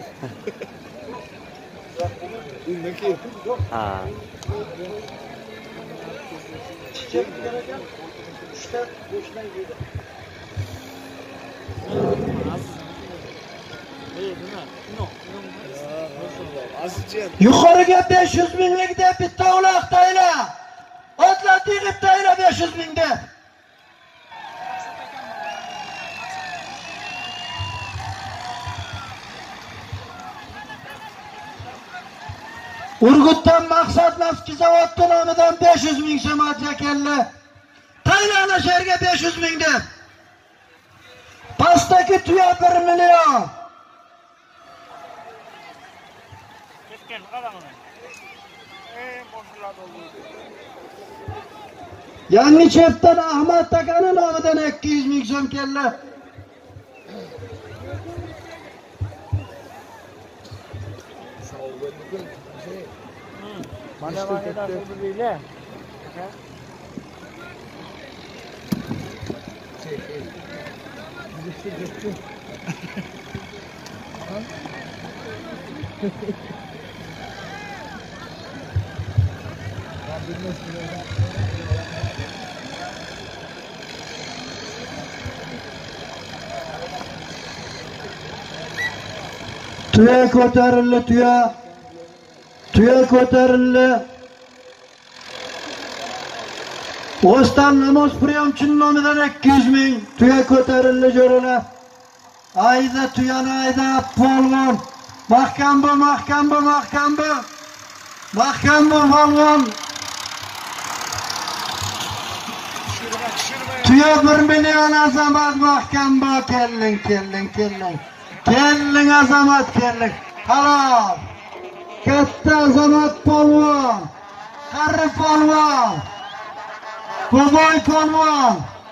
Undan keyin. Ha. Çiçek gereken 3'te 5'ten yedi. Yukarıga 500 minglikda bitta uloq tayla. Atlantik tayla 500 mingda. Urgutdan Maqsad nafti zavodi nomidan 500 ming so'm keldi. Tayyorlash yerga 500 ming deb. Pastdagi tuya 1 million. Yangi chepdan Ahmad Takani nomidan 200 ming so'm keldi. Mana da Tuya ko'tarildi, tuya. Tuya ko'tarildi. O'stan namoz priyomchining nomidan 200 ming. Tuya ko'tarildi jo'ralar. Ayda tuyani ayda polvon. Mahkam bu, mahkam bu, mahkam bu. Mahkam bu polvon. Tuya 1 million azamat mahkam bu. Kelling, kelling, kelling. Kelling azamat, kelling. Halol. Katta azamat polvon. Qari polvon. Boboy polvon.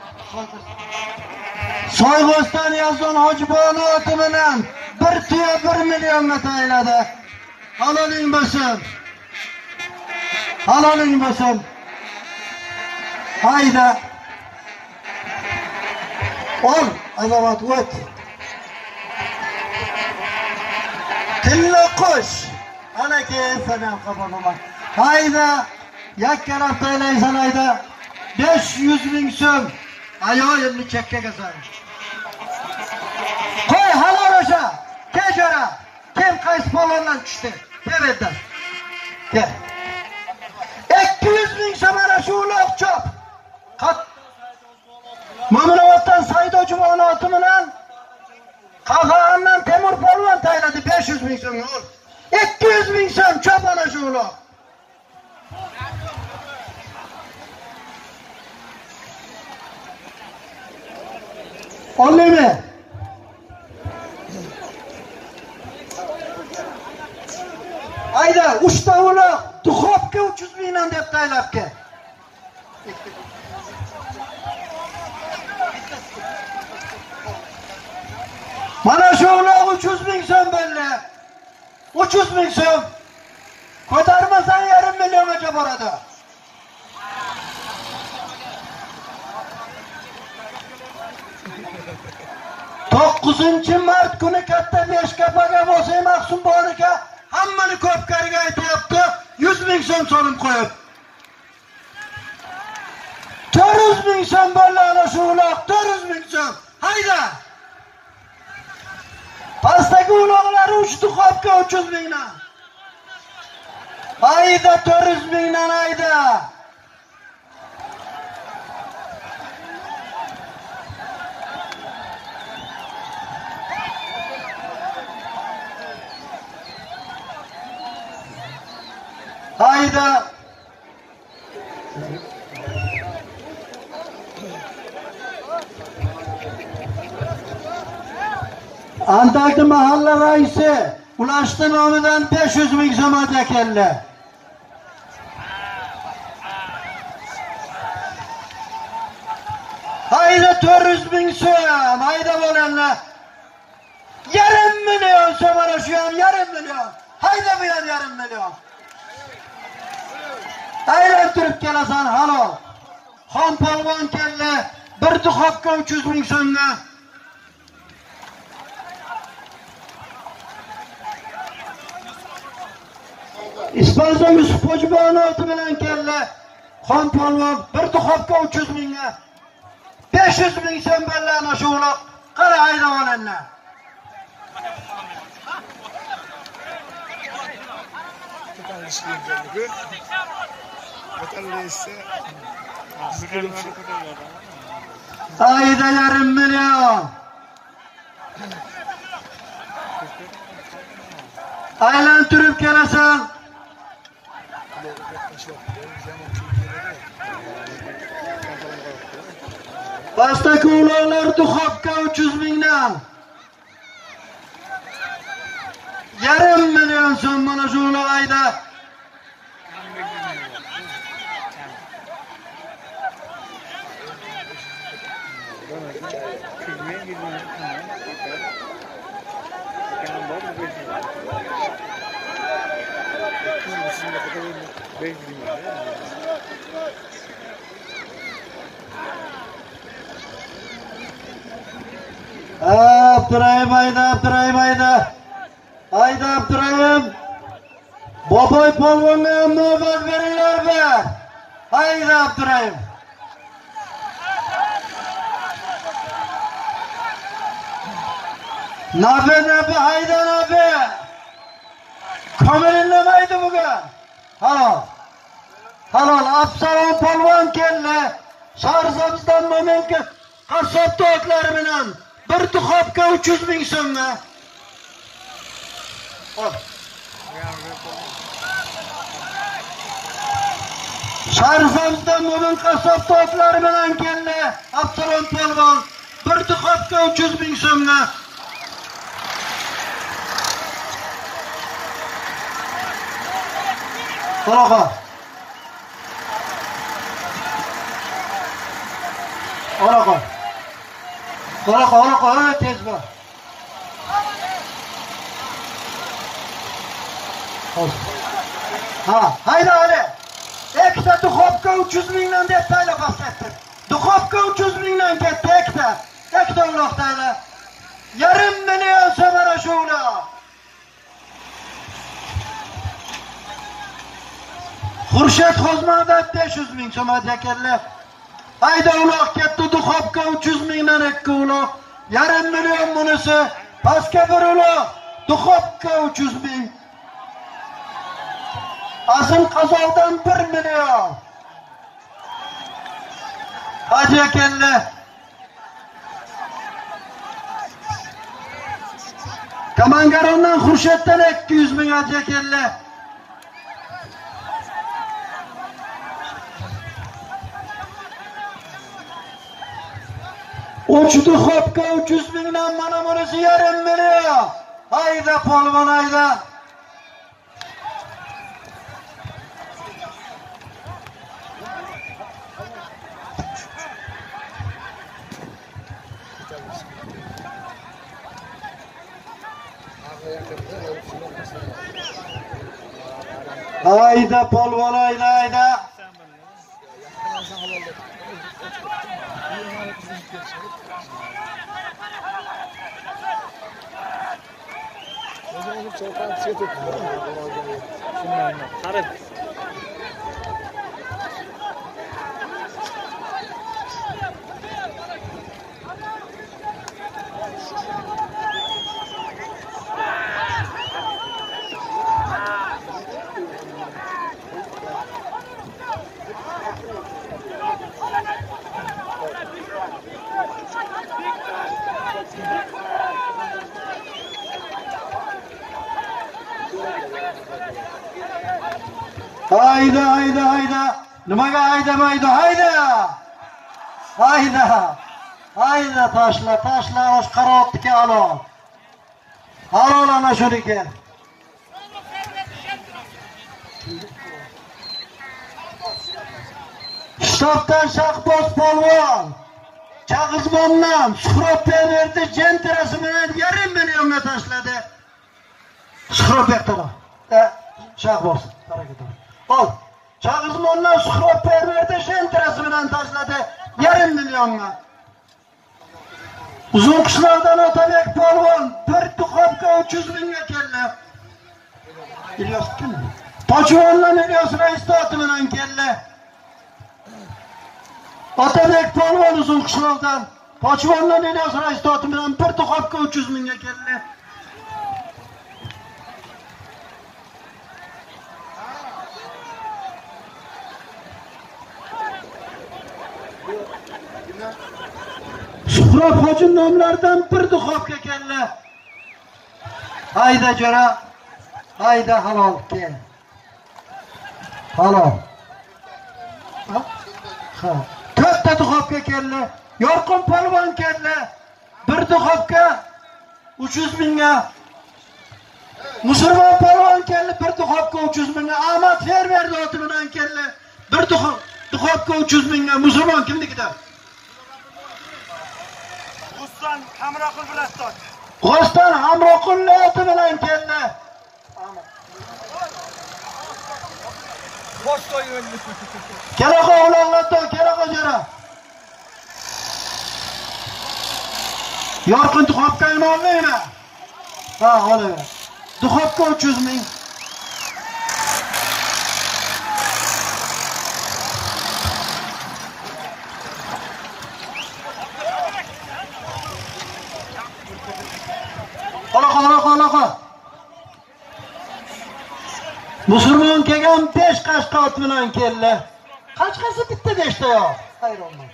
Soyg'oston Yazon Hojiboni oti bilan bir tuya 1 millionga tayinladi. Haloling bo'lsin. Haloling bo'lsin. Hayda. Ol, azamat o't. Tilla qush. Ana keyin sanam qabonaman. Hayda. Yakkalab taylaysan hayda. 500 ming so'm. Ayoyimni chekkaga sol. Qo'y halol o'sha. Kechora. Kim qaysi polvondan tushdi? Keberdan. Kel. 200 ming so'm ana shu uloq chop. Mo'minavatdan Said Ojimon oti bilan Qafag'ondan Temur polvon tayinladi 500 ming so'm. 200 ming so'm chop ana shu uloq. Oldingmi? Ayda, uchta uloq duxovka 300 mingdan deb taylabki. Mana shu uloq 300 ming so'm belli. 300 ming so'm. Ko'tarmasan 1,5 milliongacha boradi. To'qqizinchi mart kuni katta Beshkapaga Bo'say Mahsumbon aka hammani ko'pkariga aytayapti, 100 ming so'm solib qo'yib. 400 ming so'm bo'ldi ana shu uloq, 400 ming so'm. Hayda. Pastdagi uloqlar 3 duxovka 300 mingdan. Hayda 400 mingdan hayda. Hayda. Antakya mahalla raisi Ulashdi nomidan 500 ming so'm keldi. Hayda 400 ming so'm, hayda bo'lanlar. 1,5 million so'm ana shu ham 1,5 million. Hayda bu ham 1,5 million. Aylantirib kelasan halol. Xon polvon keldi. Bir duxovka 300 ming so'mga. İspanza Yusuf Hojiboni oti bilan keldi. Xon polvon bir duxovka 300 mingga. 500 ming so'm belli ana shu uloq. Qara hayda olanlar. Ayda 1,5 million. Aylantirib kelasan. Pastdagi ulovlar duxovka 300 mingdan. Yarim million so'm mana shu ulov ayda. Abdurayim ayda, Abdurayim ayda. Ayda Abdurayim. Boboy polvonga ham navbat beringlar be. Ayda Abdurayim. Nabi, hayda Nabi. Ko'mirinlamaydi bugun. Halol. Halol, Absalom polvon keldi. Sharzobiston mo'minga qassob to'tlari bilan bir duxovka 300 ming so'mga. Sharzobiston mo'min qassob to'tlari bilan keldi. Absalom polvon bir duxovka 300 ming so'mga. Qanaqa? Qanaqa, tez bo'l. Ha, hayda hali. Ikkita duxovka 300 mingdan deb tayla qasatdi. Duxovka 300 mingdan ketdi ikkita. Ikkita uloqdaylar. Yarim million so'm ana shu uloq. Xurshid Xozmatov 500 ming so'm ekanlar. Hayda uloq ketdi, duxovka 300 mingdan ikki uloq. Yarim million bunisi. Pastga bir uloq, duxovka 300 ming. Azim Qazoldan 1 million. Hadi ekanlar. Kamangarondan Xurshiddan 200 ming hadi ekanlar. Uch duxovka 300 mingdan mana bunisi yarim million. Hayda polvon hayda. Hayda polvon hayda. Hayda. Nimaga haydamaydi? Hayda tashla osh qarotdiki halol. Halol ana shuniki. Shtabdan Shahboz polvon. Chag'izmondan Suhrobek berdi, jentirasi bilan yarim millionga tashladi. Suhrobek taraf. Shahboz, barakat. Ol. Chag'izmondan Suhrobek berdi, jentirasi bilan tashladi yarim millionga. Uzunqishloqdan Otabek polvon bir duxovka 300 mingga keldi. İlyas kim? Pochvondan İlyas rais toti bilan keldi. Otabek polvon Uzunqishloqdan Pochvondan İlyas rais toti bilan bir duxovka 300 mingga keldi. Suhrab hoji nomlaridan bir duxovka keldi. Hayda jo'ra. Hayda halol kel. Halol. Ha? To'rtta duxovka keldi. Yorqin polvon keldi. Bir duxovka 300 mingga. Musulmon polvon keldi. Bir duxovka 300 mingga. Ahmad Fermer oti bilan keldi. Bir duxovka 300 mingga. Musulmon kimnikidir? Ruslan Hamroqul bilan tot. G'ostan Hamroqul oti bilan keldi. Boshqa yo'lni. Keraqa uloqlatdi, keraqa jara. Yorqin duxovkani olmaymi? Ha, olaver. Duxovka 300 ming. Olaqa. Musulmon kelgan 5 qashqot bilan keldi. Qashqasi bitta 5 ta yo'q. Hayronman.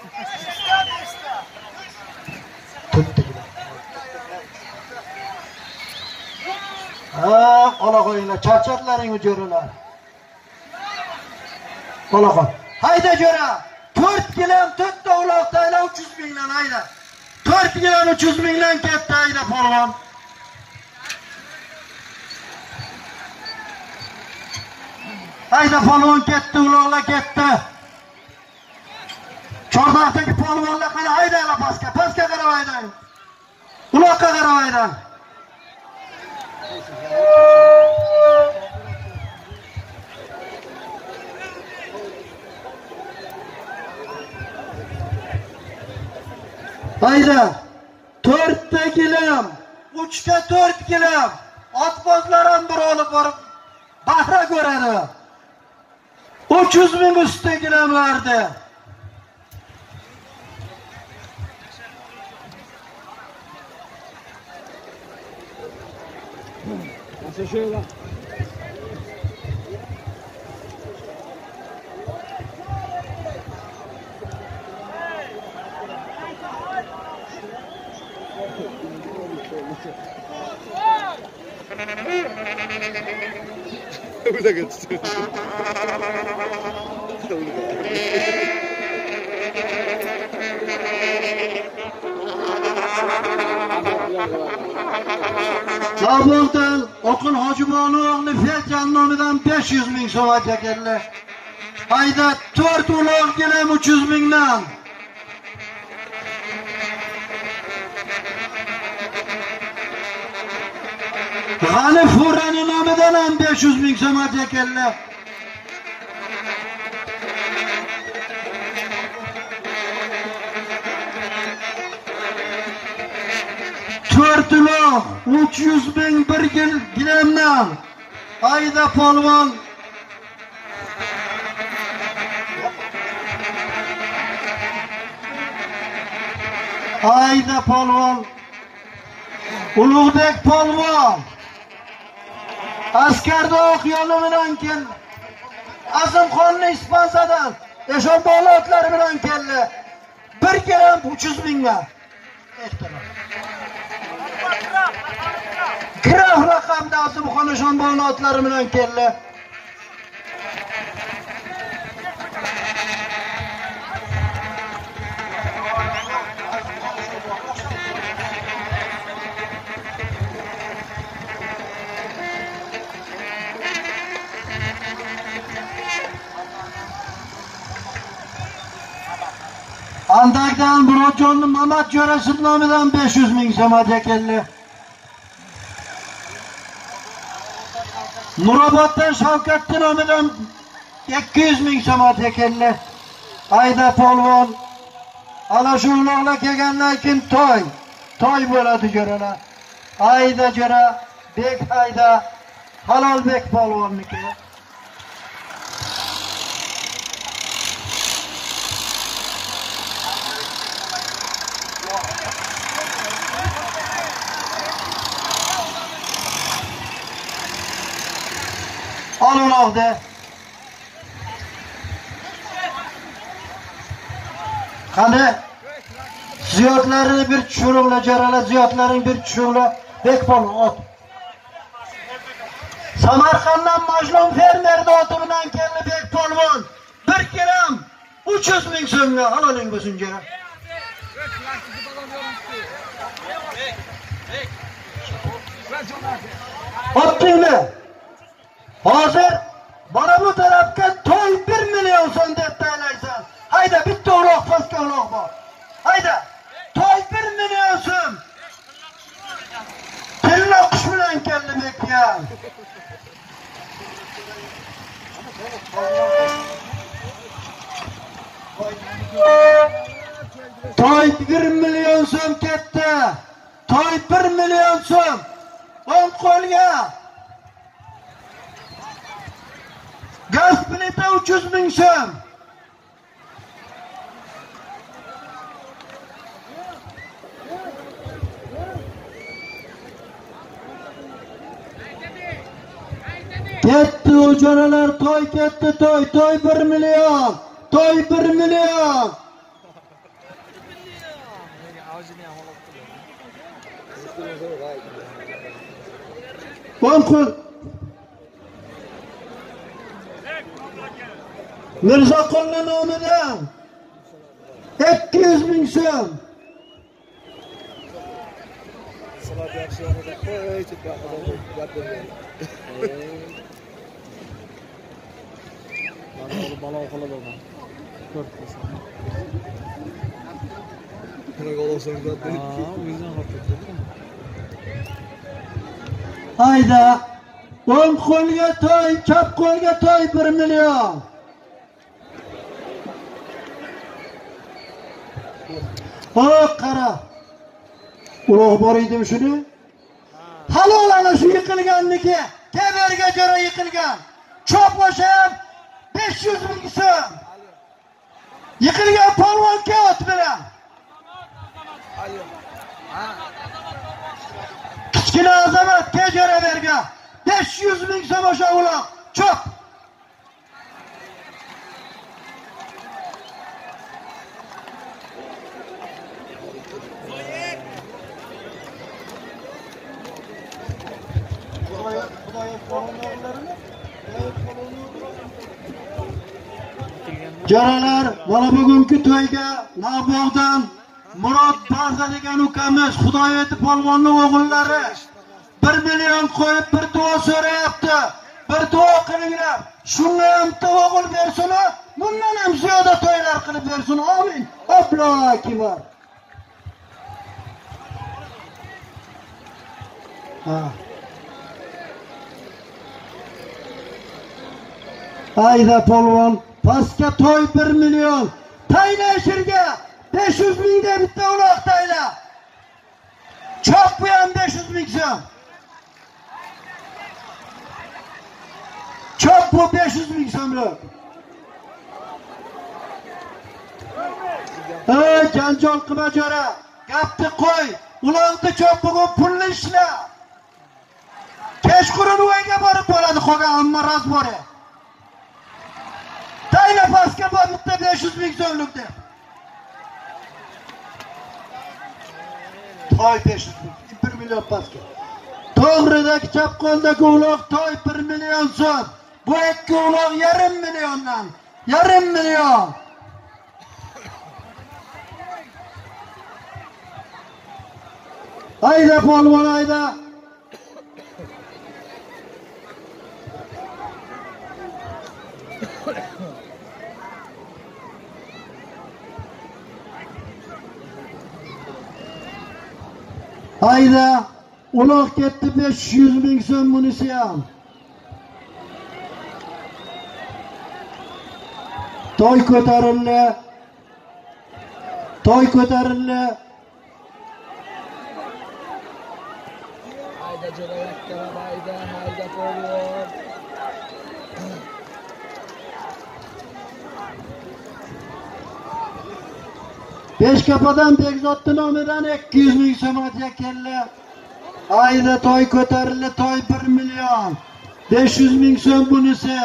Ola qo'yinglar, charchatlaring jo'ralar. Ola qo'y. Hayda jo'ra. 4 gilam 4 ta uloqdaylar 300 mingdan hayda. 4 gilam 300 mingdan ketdi hayda polvon. Hayda polvon ketdi, uloqlar ketdi. Chordaqdagi polvonlar qani haydanglar pastga qarab haydang. Uloqqa qarab haydang. Hayda 4 ta gilam, 3 ta 4 gilam. Otbozlar ham bir olib borib bahra ko'radi. 300 ming usti gilamlardi. Şöyle. Bir de geçti. Zavoldan Oqil Hojimonovni Felkan nomidan 500 ming so'm ajratildi. Hayda 4 uloq gilam 300 mingdan. G'ani Furani nomidan ham 500 ming so'm ajratildi. Uloq 300 ming bir gilamdan. Hayda polvon. Hayda polvon. Ulug'bek polvon. Askarda o'q yo'li bilan kel. Azimxonni Ispansadan Eshonbola otlari bilan keldi. 1 gilam 300 mingga. Ehtimol. Graf raqamda Azimxon Eshonbola otlari bilan keldi. Andakdan Murodjonning Mamat Jo'rasi nomidan 500 ming so'm keldi. Nuroboddan Shavkatning nomidan 200 ming so'm keldi. Hayda polvon. Ana shu uloqlar kelgandan keyin to'y bo'ladi jo'ralar. Hayda jo'ra, bek hayda, Halolbek polvonniki. Uloqda qani ziyodlarini bir tushiringlar, jaralar ziyodlaring bir tushiringlar. Bekpolvon ot. Samarqanddan Majlum fermer oti bilan keldi Bekpolvon. 1 gilam 300 ming so'mga haloling bo'lsin jara. Otdingmi? Hozir bana bu tarafga to'y 1 million so'm deb taylaysan. Hayda bitta uloq pastga uloq bor. Hayda. To'y 1 million so'm. Tilla qush bilan keldi bekkan. To'y 1 million so'm ketdi. To'y 1 million so'm. On qo'lga. Gaz bileti 300 ming so'm. Ketdi o'joralar, to'y ketdi, to'y 1 million. To'y 1 million. Qo'l. Mirzaqulning nomidan 200 ming so'm. Salat yaxshi yanada qo'y chekka gap bergan. Mana balo qilib olgan. Ko'rib qo'ysan. Qanaqa olsang gap ber. O'zing qilib. Hayda. O'ng qo'lga to'y, chap qo'lga to'y 1 million. Qara. Uloq bor edim shuni. Halol ana shu yiqilganniki, keberga jo'ra yiqilgan. Chop o'shab 500 ming so'm. Yiqilgan polvon ot bilan. Kichkina azamat kejora bergan. 500 ming so'm o'sha uloq. Chop. Joralar, mana bugungi to'yga Navbog'dan Murod Barza degan ukamiz, Xudoyeti polvonning o'g'illari 1 million qo'yib bir duo so'rayapti. Bir duo qilinglar. Shunga ham o'g'il bersin, bundan ham ziyoda to'ylar qilib bersin. Amin. Allohu akbar. Hayda polvon, pastga to'y 1 million. Tayla shirga 500 mingga bitta uloq tayla. Chop bu ham 500 ming so'm. Chop bu 500 ming so'mlik. Janjal qilma jo'ra. Gapni qo'y. Uloqni chop bugun pulni ishla. Kechqurun uyga borib bo'ladi, qolgan hamma raz bor. Tayla pastga bor bitta 500 ming so'mlik deb. To'y 500 ming, 1 million pastga. To'g'ridagi chap qo'ldagi uloq to'y 1 million so'm. Bu ikki uloq 1,5 milliondan. 1,5 million. Hayda polvon hayda. Hayda, uloq ketdi 500 ming so'm bunisi ham. To'y ko'tarildi. To'y ko'tarildi. Hayda jo'ra yakkara, hayda polvon. Beshkapadan Bekzodning nomidan 200 ming so'mga keldi. Ayda to'y ko'tarildi, to'y 1 million. 500 ming so'm bunisi.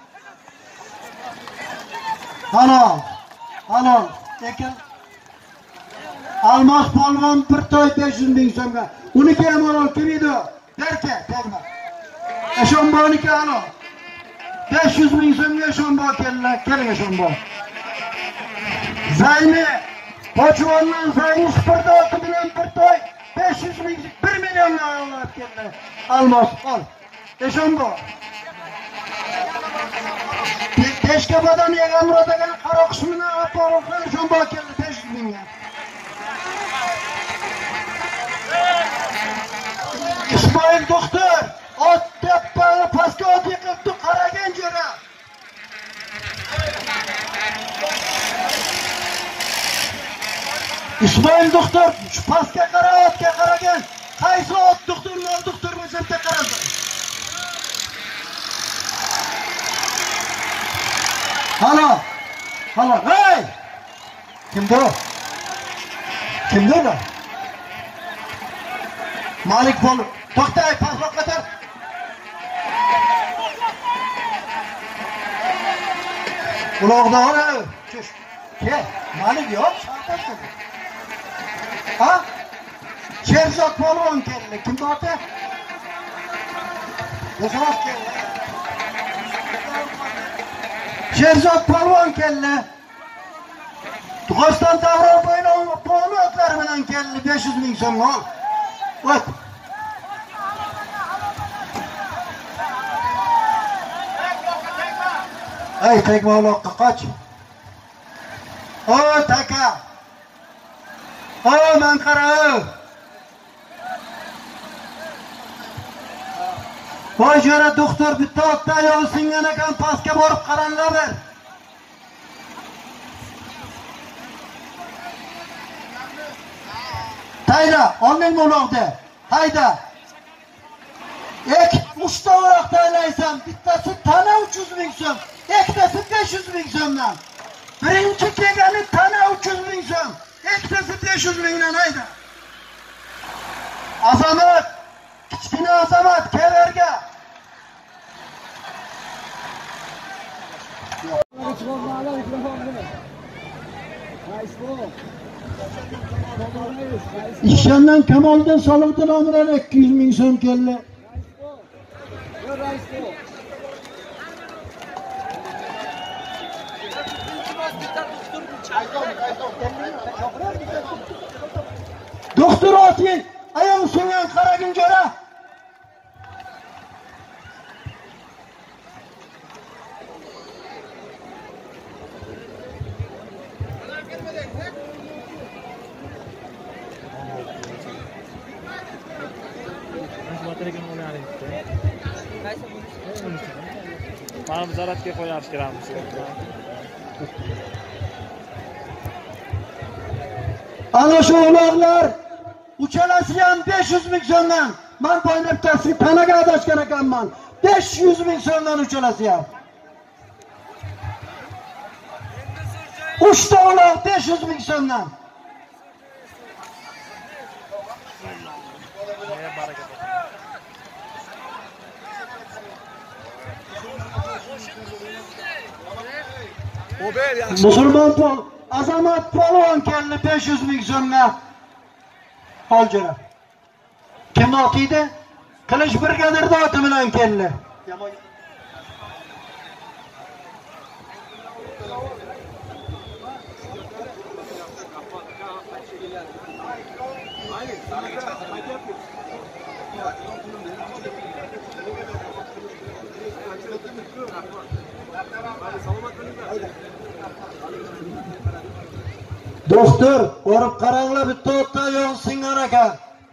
Halol. Lekin Almos polvon bir to'y 500 ming so'mga. Uniki ham halol kim edi? Berka, tegma. Eshonboniki halol. 500 ming so'mga Eshonbo keling Eshonbo. Zayni Pochvondan Zayni Spirtoti bilan bir to'y 500 ming, 1 milyon alıb geldi. Almaz, al. Eşon bu. Teşkebadan Yegamuradagan qara qismini aparıqlar eşon bu geldi 500 mingga. İsmail doktor, ot teppani pastga ot yiqibdi, qaragan jo'ra. İsmail doktor, şu pastga qara, otga qaragan. Qaysi ot doktor, nol doktor bo'lsa qarasa. Halo. Halo, hey! Kim bu? Kim bu? Malik bol. To'xtay, pasroq qatar. Uloqda ora. Tush. Ke, Malik yo'q, shaqat. Ha? Sherzod polvon keldi. Kim bu ota? Yozroq keldi. Sherzod polvon keldi. Tug'oston davron bo'ylab polvon otlari bilan keldi. 500 ming so'm ol. Bak. Ay, tekme uloqqa qoch. O, taka. O, men qara. Voy jo'ra doktor bitta otda ayol singan ekan, pastga borib qaranglar. Tayla, olding uloqda. Hayda. Uchta uloq taylaysan, bittasi tana 300 ming so'm, ikkitasi 500 ming so'mdan. Birinchi kelgani tana 300 ming so'm, ikkitasi 500 mingdan hayda. Azamat, kichkina azamat kelerga. İşyandan Kemal'dan Salık'tan Amran 200 ming so'm keldi. Doktor Otin, ayağım soğuyan Karagün Cora. Bana zaratga qo'yamiz kiramiz. Ana şu uloqlar uchalasi ham 500 ming so'mdan. Men boynabtasi tanaga adashgan ekanman. 500 ming so'mdan uchalasi ham. Uchta uloq 500 ming so'mdan. Musulmon Azamat polvon keldi 500 ming so'mga. Oljo'ra. Kim otiydi? Qilish brigadirda oti bilan keldi. Doktor, borib qaranglar, bitta otda ayol singan ekan.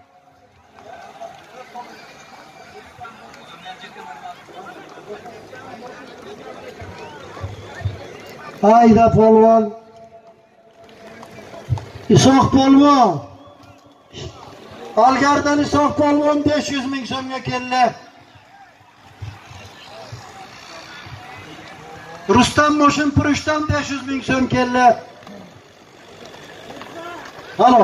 Hayda polvon. Isoq polvon. Algardan Isoq polvon 500 ming so'mga keldi. Rustam Moshinpurushdan 500 ming so'm keldi. Halo.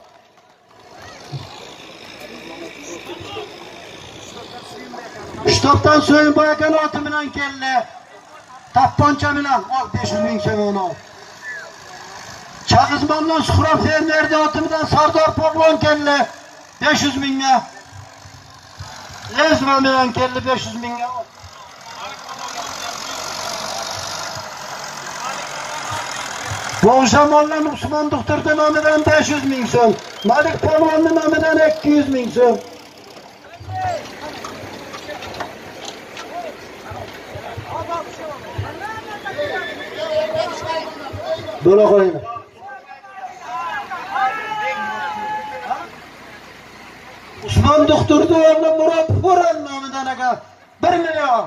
Shtobdan so'ng boyagan oti bilan keldi. Tapponcha bilan ol 500 ming so'm ol. Chag'izmondan Suhrob fermerda oti bilan Sardor polvon keldi 500 mingga. Lezma bilan keldi 500 mingga. Bo'g'shamonlar Usmon doktorning nomidan 500 ming so'm. Malik polvonning nomidan 200 ming so'm. Do'la qo'ying. Usmon doktorning o'rni Murod Xo'ran nomidan aka 1 million.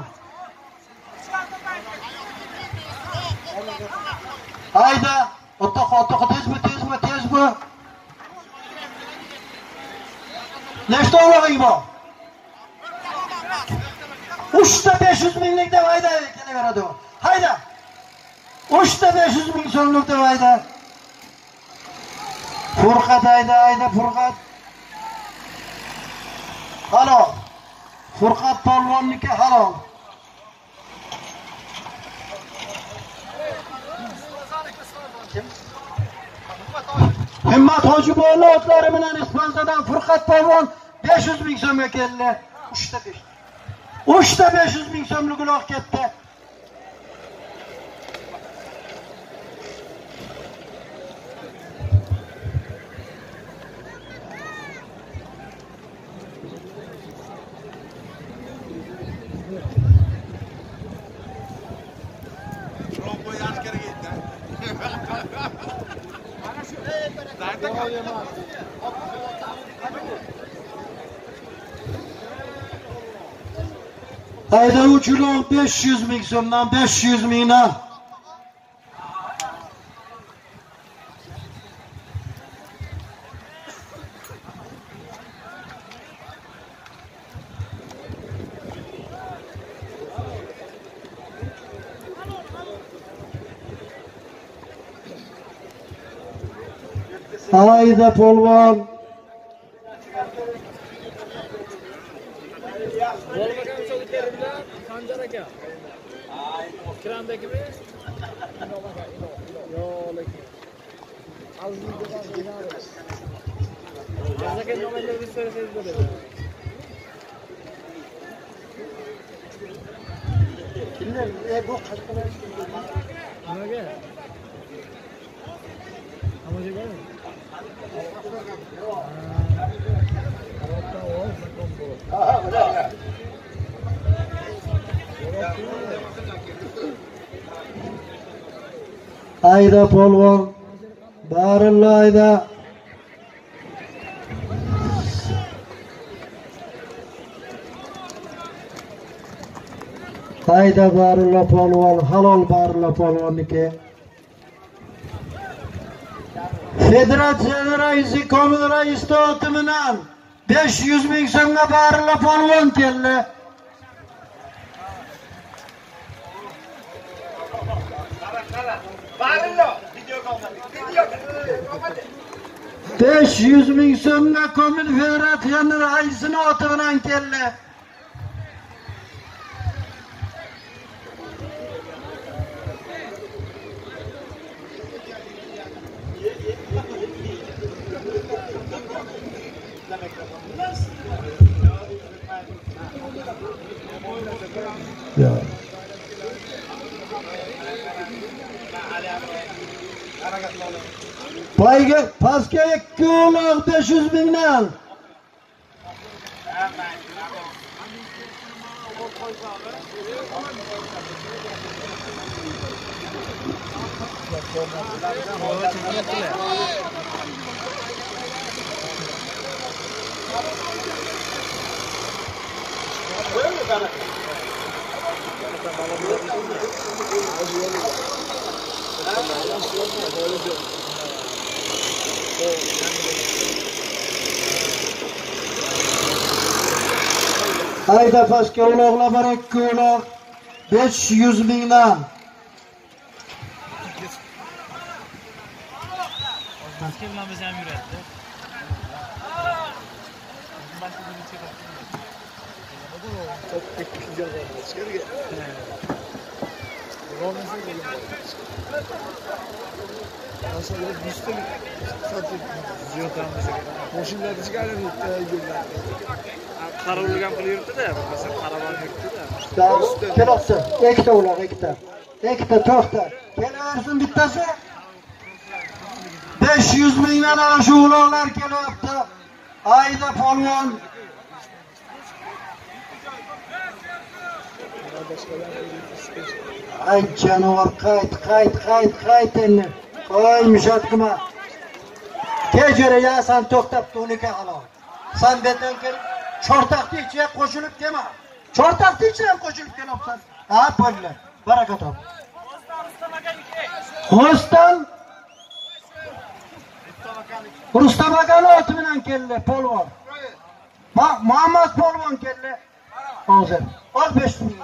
Hayda, otoq tezmi? Nechta olog'ing bor? 3 ta 500 minglik deb hayda kelaveradi u. Hayda. 3 ta 500 ming so'mlik deb hayda. Furqat hayda Furqat. Halol. Furqat polvonniki halol. Himmat Hojiboyli otlari bilan Ispanzadan Furqat polvon 500 ming so'mga keldi. 3 ta 500 ming so'mlik uloq ketdi. Hayda uçurum 500 ming so'mdan 500 mingdan. Hayda polvon. Sancar aka. Kiramdagimi? Yo'q, lekin. Aka nomerlarni so'rasangiz bo'ladi. Kimlar bu qashqalar? Nimaga? Amajaga? Hayda polvon. Barilla hayda. Hayda barilla polvon, halol barilla polvonniki. Federatsiya raisi, komil rais tomonidan 500 ming so'mga barilla polvon keldi. Barilla. Video 500 ming so'mga komil federatsiyaning raisini oti bilan keldi. Ya. Pastga 2 uloq 500 mingdan. Hayda pastga uloqlar bor 2 uloq 500 mingdan. Pastga bilan biz ham yuradi. Qarovul ham qilib yuribdi-da, masalan, qaravan yuribdi-da. Kelibdi. Ikkita uloq, ikkita. Ikkita to'xta. Kelaversin bittasi. 500 mingdan ana shu uloqlar kelyapti. Ayda polvon. Ay canavar qayt endi. Qo'y mushatqima. Kechira ya sen to'xtab to'nika halol. Sen beton kel, chortaqni ichiga qo'shilib kelma. Chortaqni ichiga ham qo'shilib kelyapsan. Ha, bo'ldi. Baraka top. Xostan Rustam akani oti bilan keldi polvon. Muhammad polvon keldi. Hozir. Ol 5 ming.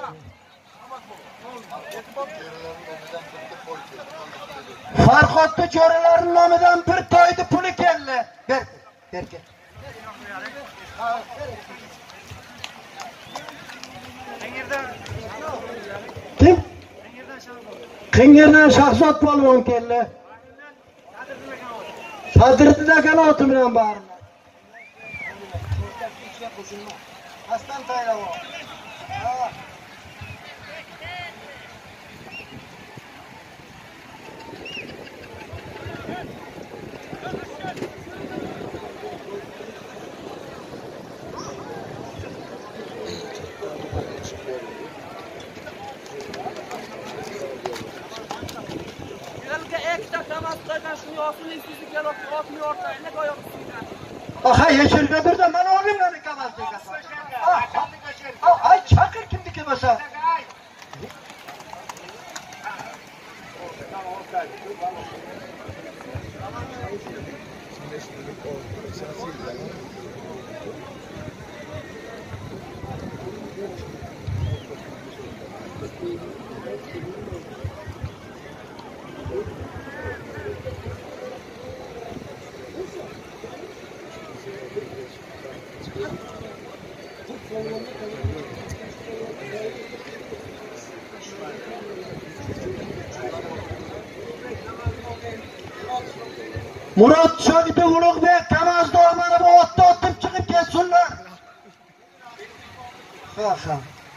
Farqotli cho'ralarining nomidan bir to'ydi puli keldi. Ber. Kim? Qingirdan Shahzod polvon keldi. Sadriddin akani oti bilan bari. Aslan taylavo. Aha yeşilgadır da ben olayım lan kavazda. Ay çakır kimdiki basa. Murat Şogidi Ulug'bek Kamaz Doğman'ı bu otda otup çıkıp kessinler. Ha.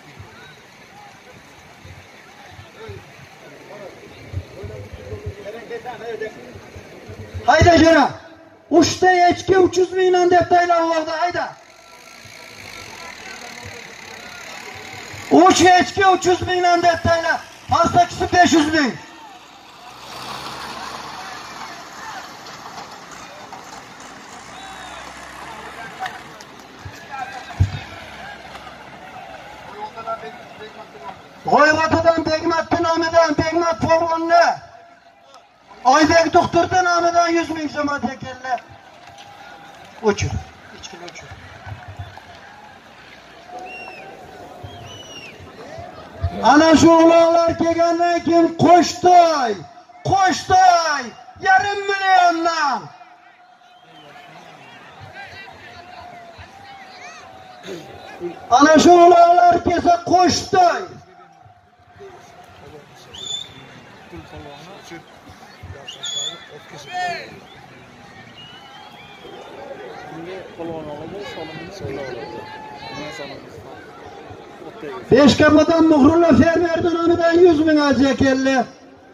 Hayda jara. Uçta echki 300 mingdan deb tayinlanmoqda, hayda. Uch echki 300 mingdan deb tayinlan. Pastakisi 500 ming. G'oyvatidan Begmatning nomidan Begmat polvonni Oybek doktorning nomidan 100 ming so'm keldi. O'chir. Ichkini o'chir. Ana shu uloqlar kelgandan keyin qo'shtoy 1,5 milliondan. Ana shu uloqlar kelsa qo'shtoy. Beşkapadan Muhrulla fermer döneminden 100 ming aziya keldi.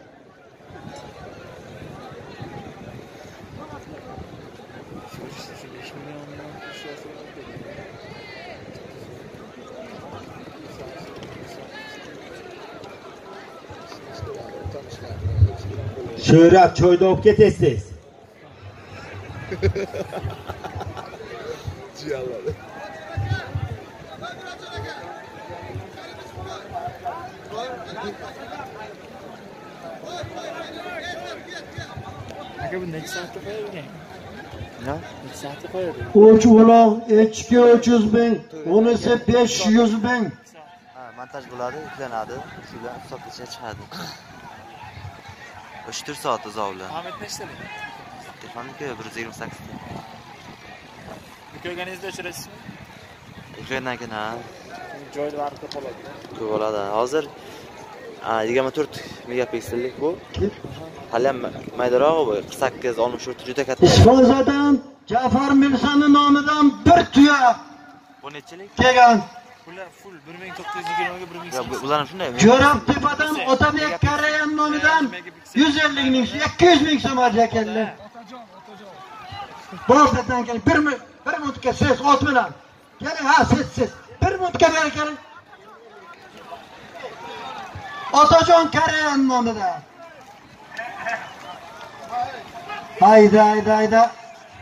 Şöhrət çoyda olub getəsiz. Ciğerleri. Aka bu necha soatda qo'yadi? Ne? Necha soatda qo'yadi? Uch uloq, echki 300 ming, unisi 500 ming. Ha, montaj bo'ladi, yuklanadi, shundan hisobgacha chiqadi. 3-4 soat uzoqlar. Ahmet nechtalik? Telefonimga 128 ta. Ko'rganingizda o'chirasizmi? Yuklangan keyin ha. Joyda baribir qoladi. Ko'p bo'ladi. Hozir 24 megapiksellik bu. Hali ham maydaroq bu 48-64 juda katta. Ishfozadan Jafar Mirzaning nomidan bir tuya Bu nechilik? kelgan. Bular full 1920 ga 1000. Yo, bular ham shunday. Jo'rabtepadan Otabek Karayan nomidan 150 ming, 200 ming so'm aziya keldi. Boshdan keling. Bir minutga siz ot bilan. Keling, ha, siz. Bir minutga beri keling. Otajon Karayan nomida. Hayda.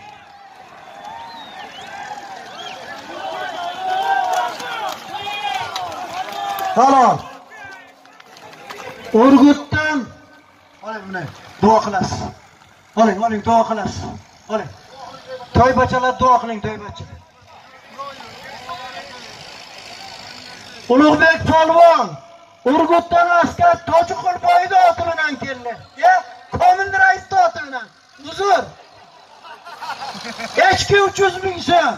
Halol. Urgutdan oling buni. Duo qilasiz. Oling, duo qilasiz. Oling. To'ybachalar duo qiling, to'ybacha. Ulug'bek polvon Urgutdan askar Tojiqulboyda oti bilan keldi. Komil rais oti bilan. Uzr. Echki 300 ming so'm.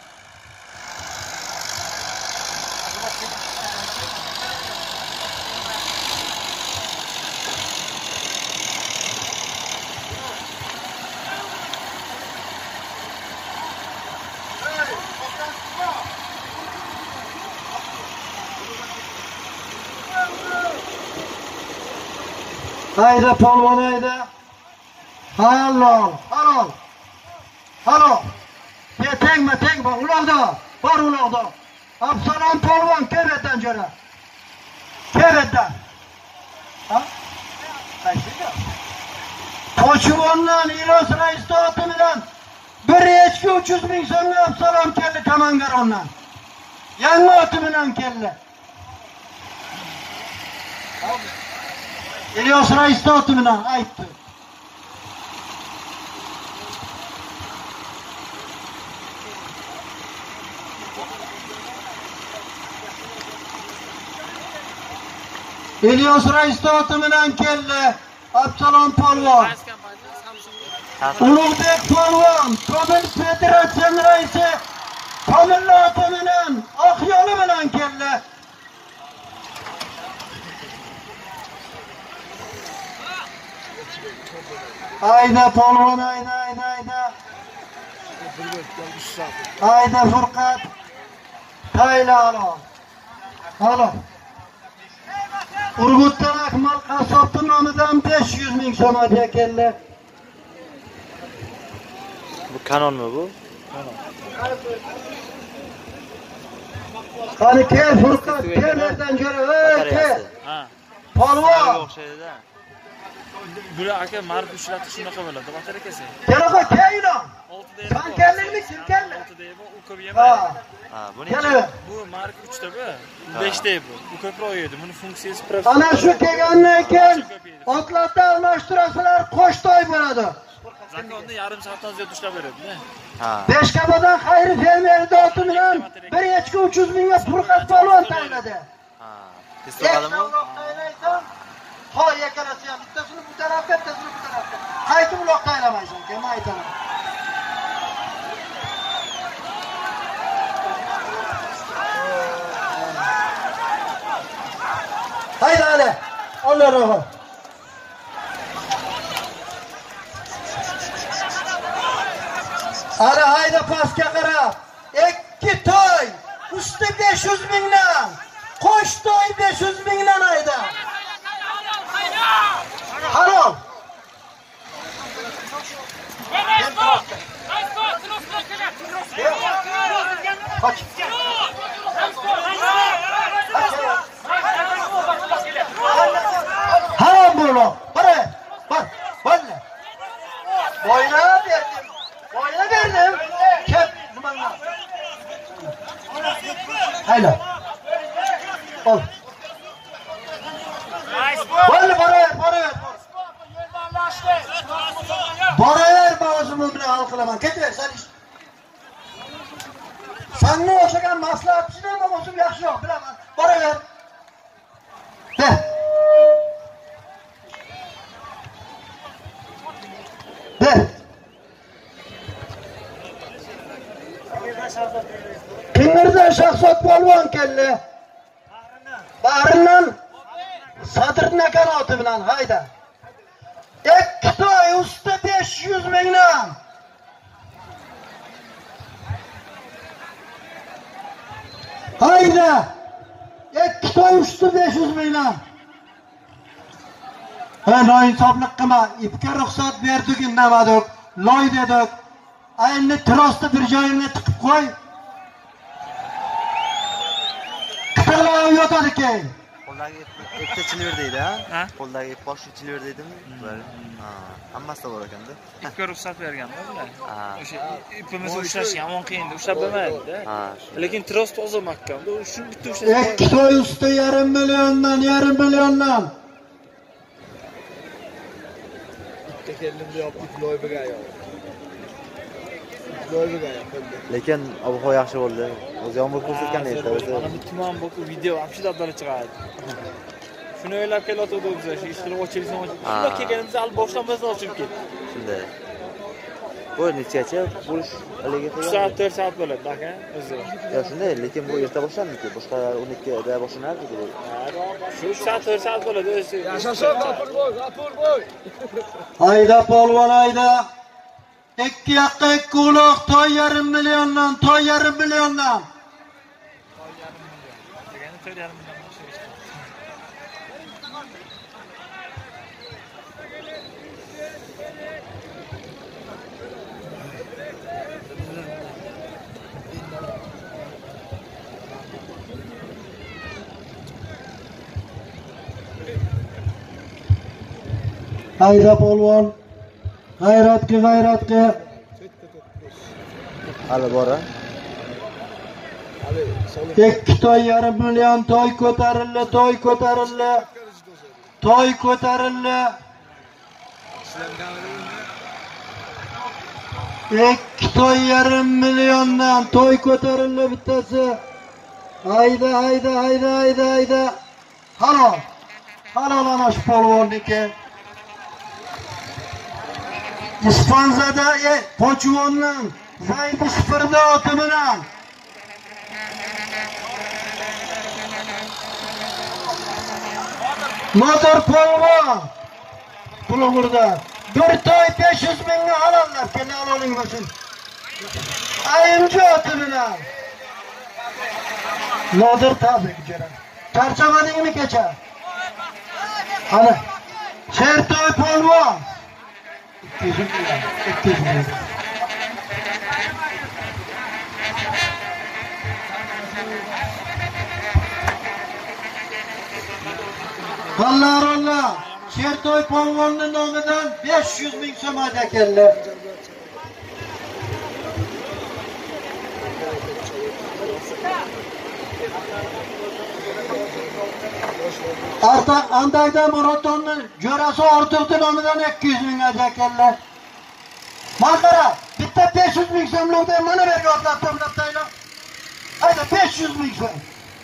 Hayda polvon hayda. Halol. Tengma, uloqda. Bor uloqda. Absalom polvon kevetdan jo'ra. Kevetdan. Ha? Qaysiga? To'chivondan Ilos rais oti bilan bir echki 300 ming so'mga Absalom keldi Kamangarondan. Yangi oti bilan keldi. İlyos rais oti bilan aytdi. İlyos rais oti bilan keldi. Absalom polvon. Ulug'bek polvon, Komil federatsiya raisi Komil oti bilan Oqyoli bilan keldi. Hayda polvon, hayda. Hayda Furqat. Tayla halol. Urgutdan Akmal Qassobning nomidan 500 ming so'm hadiya keldi. Bu kanonmi bu? Qani kel Furqat, nerdan jo'ra? Kel. Ha. Polvon. O'xshaydi-da. Bular aka marif ushlatish shunaqa bo'ladi, batar akasi. Kelaqa kelinglar. 6 da. Sen keldingmi? Kim keldi? 6 da bu ko'p yemaydi. Ha, buni Kelaqa. Bu marif 3 da bu. 5 da bu. Bu ko'proq yeydi. Buni funksiyasi Ana shu kelgandan keyin otlarni almashtirasizlar, qo'shtoy bo'ladi. Zakonni yarim soatdan ziyod ushlab beradi-da. Ha. Beshkabadan xayri fermeri oti bilan bir echki 300 mingga Furqat polvon tayladi. Ha. Testoqadimi? Hoy yakalasi ham bittasini bu tarafga, bittasini bu tarafga. Qaytib uloq taylamaysan, kim aytaman. Hayda hali. Allah rahmat. Ana hayda pastga qarab. 2 to'y, usti 500 mingdan. Qo'sh to'y 500 mingdan hayda. Halol. Halol bo'lo. Bor. Boyna berdim. Kep nimanga. Hayda. Ol. Boraver. Boraver mavzumim bilan hal qilaman. Ketaver sen ish. Senga o'xshagan maslahatchilar o'zim yaxshiroq bilaman. Boraver. Kimlardan Shahzod polvon keldi? Bag'rindan Sadir nakanoti bilan hayda. 2 to'y usti 500 mingdan. Hayda. 2 to'y usti 500 mingdan. Ha, noinsoblik qilma. İpga ruxsat berdik, indadik. Loy dedik. Endi trosni bir joyingga tiqib qo'y. Qitqalab yotadi keyin. Qo'ldagi ipni chiliver deydi, ha? Ha? Qo'ldagi ip boshni chiliver deydimi? Ha, hammasida bor ekanda. Ipga ruxsat berganda bular. Ha. O'sha ipimizni ushlash yomon qiyin, ushlab bo'lmaydi-da. Ha. Lekin tros toza mahkamda, shuni bitta ushlash. Ikki to'y usti yarim milliondan. Lekin ob-havo yaxshi bo'ldi. O'zi yomg'ir ko'rsatgan edi. Mana bu tuman bo'lib video hamshida abdala chiqadi. Shuni o'ylab kelayotgandik biz, shu ishni ochilsin. Shunda kelganimizda al boshlanmasdan ochib ketdi. Shunday. Bu nechacha bo'lish haliga 3 soat 4 soat bo'ladi, aka, o'zi. Ya shunday, lekin bu erta boshlandiki, boshqa 12 da boshlanardi. Shu 3 soat 4 soat bo'ladi o'zi. Yashashin G'afurboy. Hayda polvon hayda. 2 yoqqa 2 uloq to'y yarim milliondan. Degani 4,5 million boshlaydi. Hayda polvon. G'ayratga. Hali bor, ha? 2 to'y yarim million. To'y ko'tarildi. 2 to'y yarim milliondan to'y ko'tarildi bittasi. Hayda. Halol ana shu polvonniki. Ispanzada Pochvondan Zaydi Spirda oti bilan Motor polvon Bulug'urda bir to'y 500 mingga olarlar. Kelin oling bo'lsin. Ayimchi oti bilan Nodir tabrik jo'ra. Charchamadingmi kecha? Qani. Shertoy polvon. 200 ming. Vallahi Shertoy polvonning nomidan 500 ming so'm hadiya keldi. Andayda Murodxonning jo'rasi Ortiqning nomidan 200 ming hadiya keldi. Maqara bitta 500 ming so'mlikda mana berga otlab taylar. Hayda 500 ming so'm.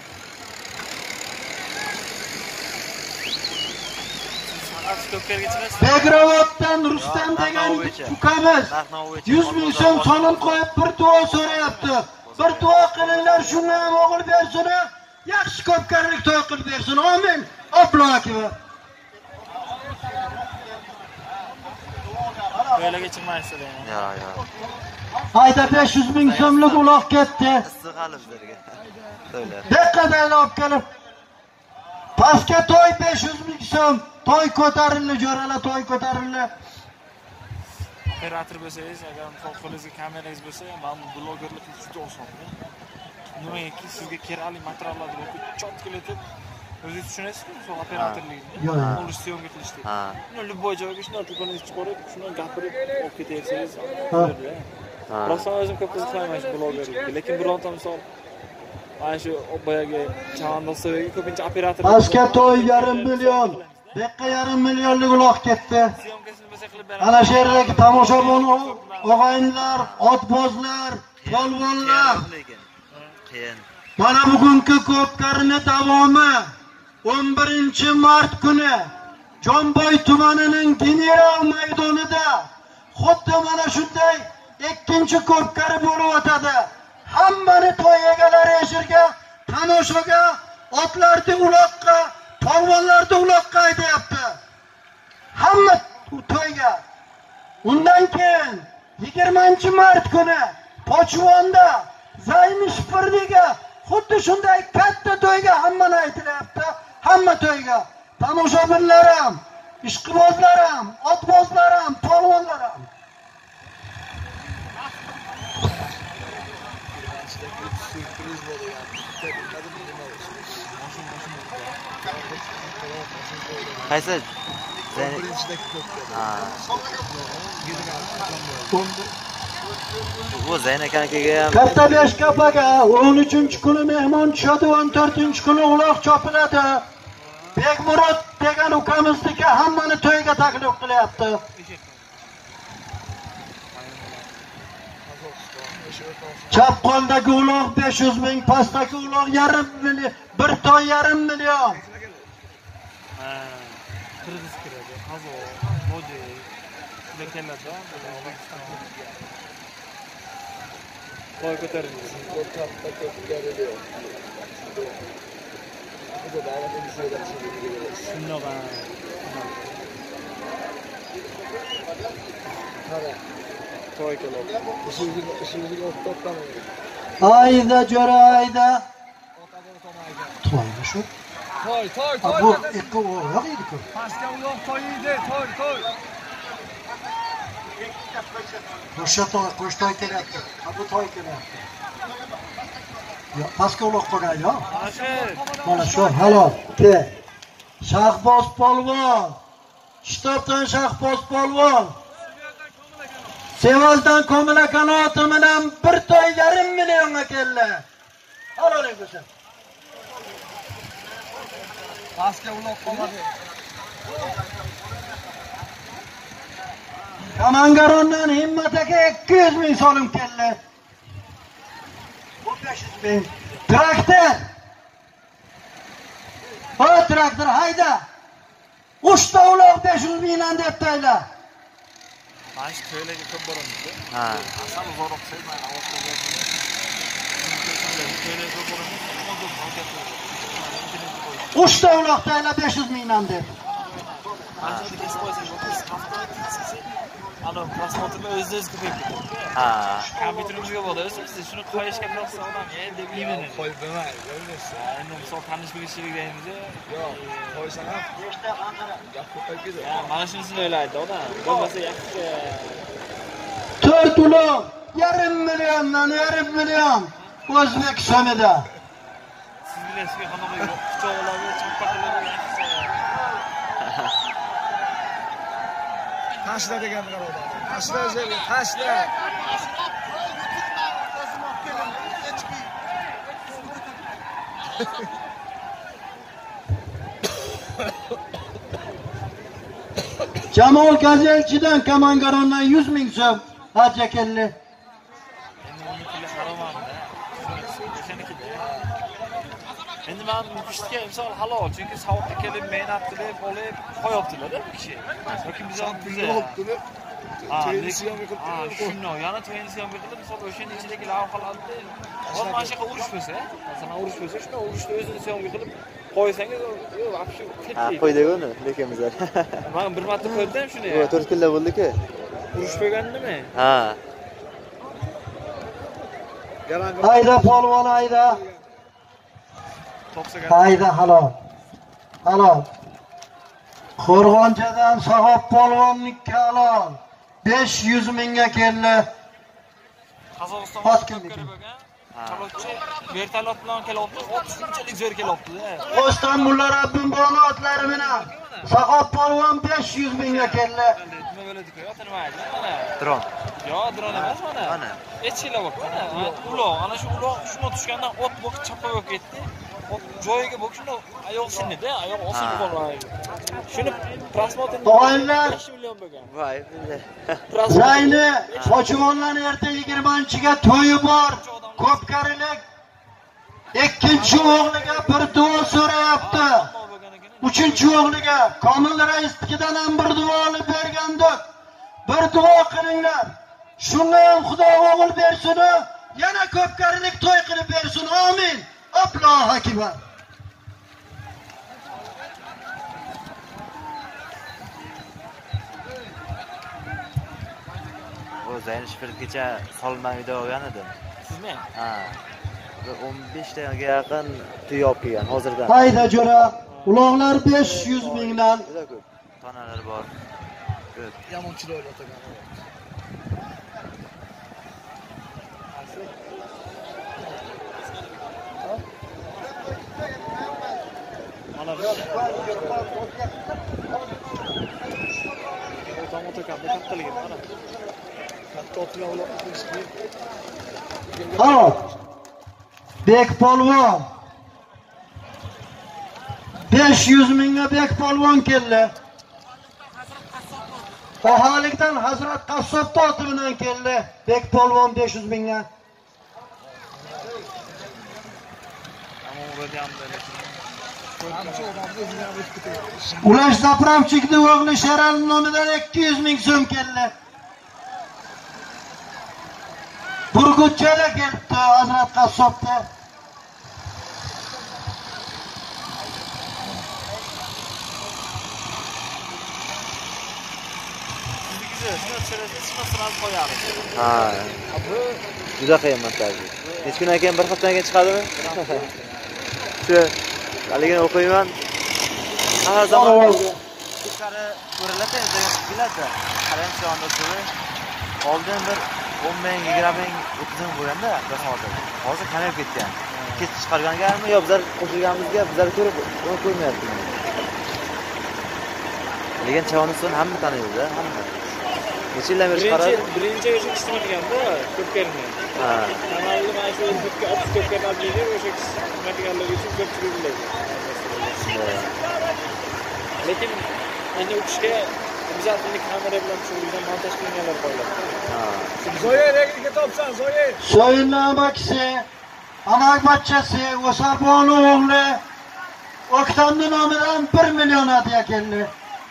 Begravoddan Rustam degan ukamiz 100 ming so'm so'lim qo'yib bir duo so'rayapti. Bir duo qilinglar, shunga ham o'g'il bersin, yaxshi ko'pkarlik to'y qilib bersin. Amin. Abloakova. To'ylarga chiqmaysiz deyman. Yo. Hayda 500 ming so'mlik uloq ketdi. Issiq hali bizlarga. To'ylar. Deqqadayni olib kelib. Pastga to'y 500 ming so'm. To'y ko'tarildi, jo'ralar to'y ko'tarildi. Operator bo'lsangiz, agar qo'lingizga kamerangiz bo'lsa, men blogerlik juda oson. Nimaki sizga kerakli materiallarni o'qib, chotkilatib, o'zingiz tushunasizmi, shu operatorlikni. Uni syomka qilishni. Ha. Uni любой joyga shuni telefoningizni chiqarib, shuni gapirib olib ketaversangiz. Ha. Rostdan o'zim ko'p qiziqmayman shu blogerlikka, lekin bironta misol mana shu boyagi Chavandosovga ko'pincha operator. Pastga to'y yarim million. Beqqa yarim millionlik uloq ketdi. Syomkasini bo'lsa qilib beraman. Ana shu yerdagi tomoshabin og'aynilar, otbozlar, polvonlar. Qiyin. Mana bugungi ko'pkarni davomi 11-mart kuni Jomboy tumanining General maydonida xuddi mana shunday ikkinchi ko'pkari bo'lib o'tadi. Hammani to'y egalari yashirga, tomoshaga, otlarni uloqqa, polvonlarni uloqqa aytayapti. Hamma to'yga. Undan keyin 20-mart kuni Pochvonda Zaynish Firdiga xuddi shunday katta to'yga hammani aytilyapti. Hamma to'yga. Tomoshabinlar ham, ishqibozlar ham, otbozlar ham, polvonlar ham. Sürpriz bo'ldi yani. Bilmadim nima bo'lsin. Qaysi? Birinchidagi ko'pda. Ha. Bu Zayn akanikiga ham Katta Beshkapaga 13-kuni mehmon tushadi, 14-kuni uloq chopiladi. Bekmurod degan ukamizniki hammani to'yga taklif qilyapti. Chap qo'ldagi uloq 500 ming, pastdagi uloq yarim million, bir to'y yarim million. Qirg'iz kiradi, qozoq, model, juda keladi. Qo'y ko'taringiz. Katta ko'pkarida. Bu da davetimiz söylesin. Shundoq. Qara. To'y keladi. Ishimizni to'xtamaydi. Ayda jo'ra ayda. To'ymi shu? To'y. Bu ikki o'g'il edi-ku. Pastga uloq to'yidi, to'y. O'sha qo'sh to'y kelyapti. Bu to'y kelyapti. Yo, pastga uloq qo'ygan yo. Mana shu halol. Ke. Shahboz polvon. Shtobdan Shahboz polvon. Sevazdan Komila kanoti bilan bir to'y yarim millionga keldi. Halol bo'lsin. Pastga uloq qolmadi. Kamangarondan Himmat aka 200 ming so'm keldi. Bu 500 ming. Traktor. O traktor hayda. 3 ta uloq 500 mingdan deb tayla. Baş to'ylarga ko'p boramiz. ha. Asal uzoqroq sevmayman. To'ylarga ko'p boramiz. 3 ta uloq tayla 500 mingdan deb. Ana prosmotrni o'zingiz ko'payib ketdi. Ha. Kompyuterimizga bo'ldi. Siz shuni qo'yishga qilasiz odam, deb yeyman. Qo'yib bermaydi, bilmaysiz. Endi misol tanish bilishlik deymiz. Yo'q, qo'ysan ham gap ko'payib ketadi. Mana shunisini o'ylaydi odam. Bo'lmasa yaxshi. 4 uloq yarim million. O'zbek so'mida. Siz bilasizki, qanaqa quchoqlarga chappaqlarga yaxshi. Tashla degan odam. Tashla o'zga, tashla. Jamol Gazelchidan Kamangarondan 100 ming so'm hajga keldi. Endi uni puli harom-da. O'shanikida. Endi men mushtiga misol halol, chunki savoqqa kelib mehnat qilib, olib qo'yaptilar-da bu kishi. Yoki biz ham biza shundoq, yana to'yingiz ham qilib, misol o'shaning ichidagi lavhalarni mana shu urush bo'lsa, masalan urush bo'lsa, shuni urushni o'zini syomka qilib qo'ysangiz, вообще ketmaydi. Qo'ydik uni, lekin bizlar. Men bir marta ko'rdim shuni. Bu 4 kunlar bo'ldi-ku. Urush bo'lgandimi? Ha. Hayda polvon hayda. To'qsagan. Hayda halol. Qo'rg'onchadan Sahob polvonniki halol. 500 mingga keldi. Qozog'iston Hokimligi. Chaloqchi vertolyot bilan kelyapti, shunchalik zo'r kelyapti-da. O'stan mulla Rabbim boni otlari bilan Sahob polvon 500 mingga keldi. Nima bo'ladi-ku? Yo, nima aytdi mana? Dron. Yo, dron emas mana. Mana. Etchilar bor mana. Uloq, ana shu uloq shuna tushgandan ot bo'lib chappa bo'lib ketdi. Ot joyiga bo'lib shunda oyoq sinadi, oyoq osilib qoladi. Shuni prosmotini To'ylar 5 million bo'lgan. Voy. Zayni Sochivonlarning erta 20-ga to'yi bor. Ko'pkarilik ikkinchi o'g'liga bir duo so'rayapti. Uchinchi o'g'liga Komil raisnikidan ham bir duo olib bergandik. Bir duo qilinglar. Shunga ham Xudo o'g'il bersin, yana ko'pkarilik to'y qilib bersin. Amin. Allohu akbar. O Zayn Shpirtgacha solma video olgan edim. Sizmi? Ha. 15 taga yaqin to'y olib kelgan hozirdan. Hayda jo'ra, uloqlar 500 mingdan. Juda ko'p. Tonalar bor. Ko'p. Yamonchilar o'tagan. Otakamda kattaligini mana. Katta otlar olib Hop. Bekpolvon. 500 mingga Bekpolvon keldi. Aholikdan Hazrat Qassob oti bilan keldi. Bekpolvon 500 mingga. Ulash Zapravchikni o'g'li Sherali nomidan 200 ming so'm keldi. Burgutchaga kelibdi Hazrat Qassobda. Ha. Juda qiyin montajı. Hech kundan keyin bir haftadan keyin chiqadimi? Shu haligini o'qiyman. Har zaman yuqori ko'riladi, keladi. Qarang shu anda o'tdi. Oldin bir 10 ming, 20 ming, 30 ming bo'lganda bir hozir. Hozir kamayib ketgan. Kech chiqargangarmi yo bizlar qo'shilganimizga bizlar ko'rib ko'rmayapti. Lekin Chavonusni hamma taniydi, hamma. Necha yildan beri chiqaradi? Birinchi o'sha ishlamaganda ko'p kelgan. Ha. Kanalni mana shu YouTube'ga olib ko'pkanal deydi, o'sha ishlamagandagi uchun ko'pchilik biladi. Lekin endi o'qishga обязательно kamera bilan tushirilgan montaj qilinganlar qo'yiladi. Ha. Zoya regliga topsan, Zoya. Soyinli amakisi, amakbachchasi, O'sarbonu o'g'li O'ktamni nomidan 1 million hadiya keldi.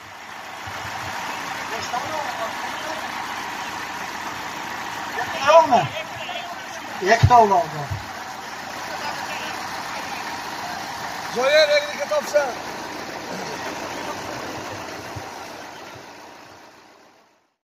Yo'qmi? Ikkita o'g'li. Zoya regliga topsan.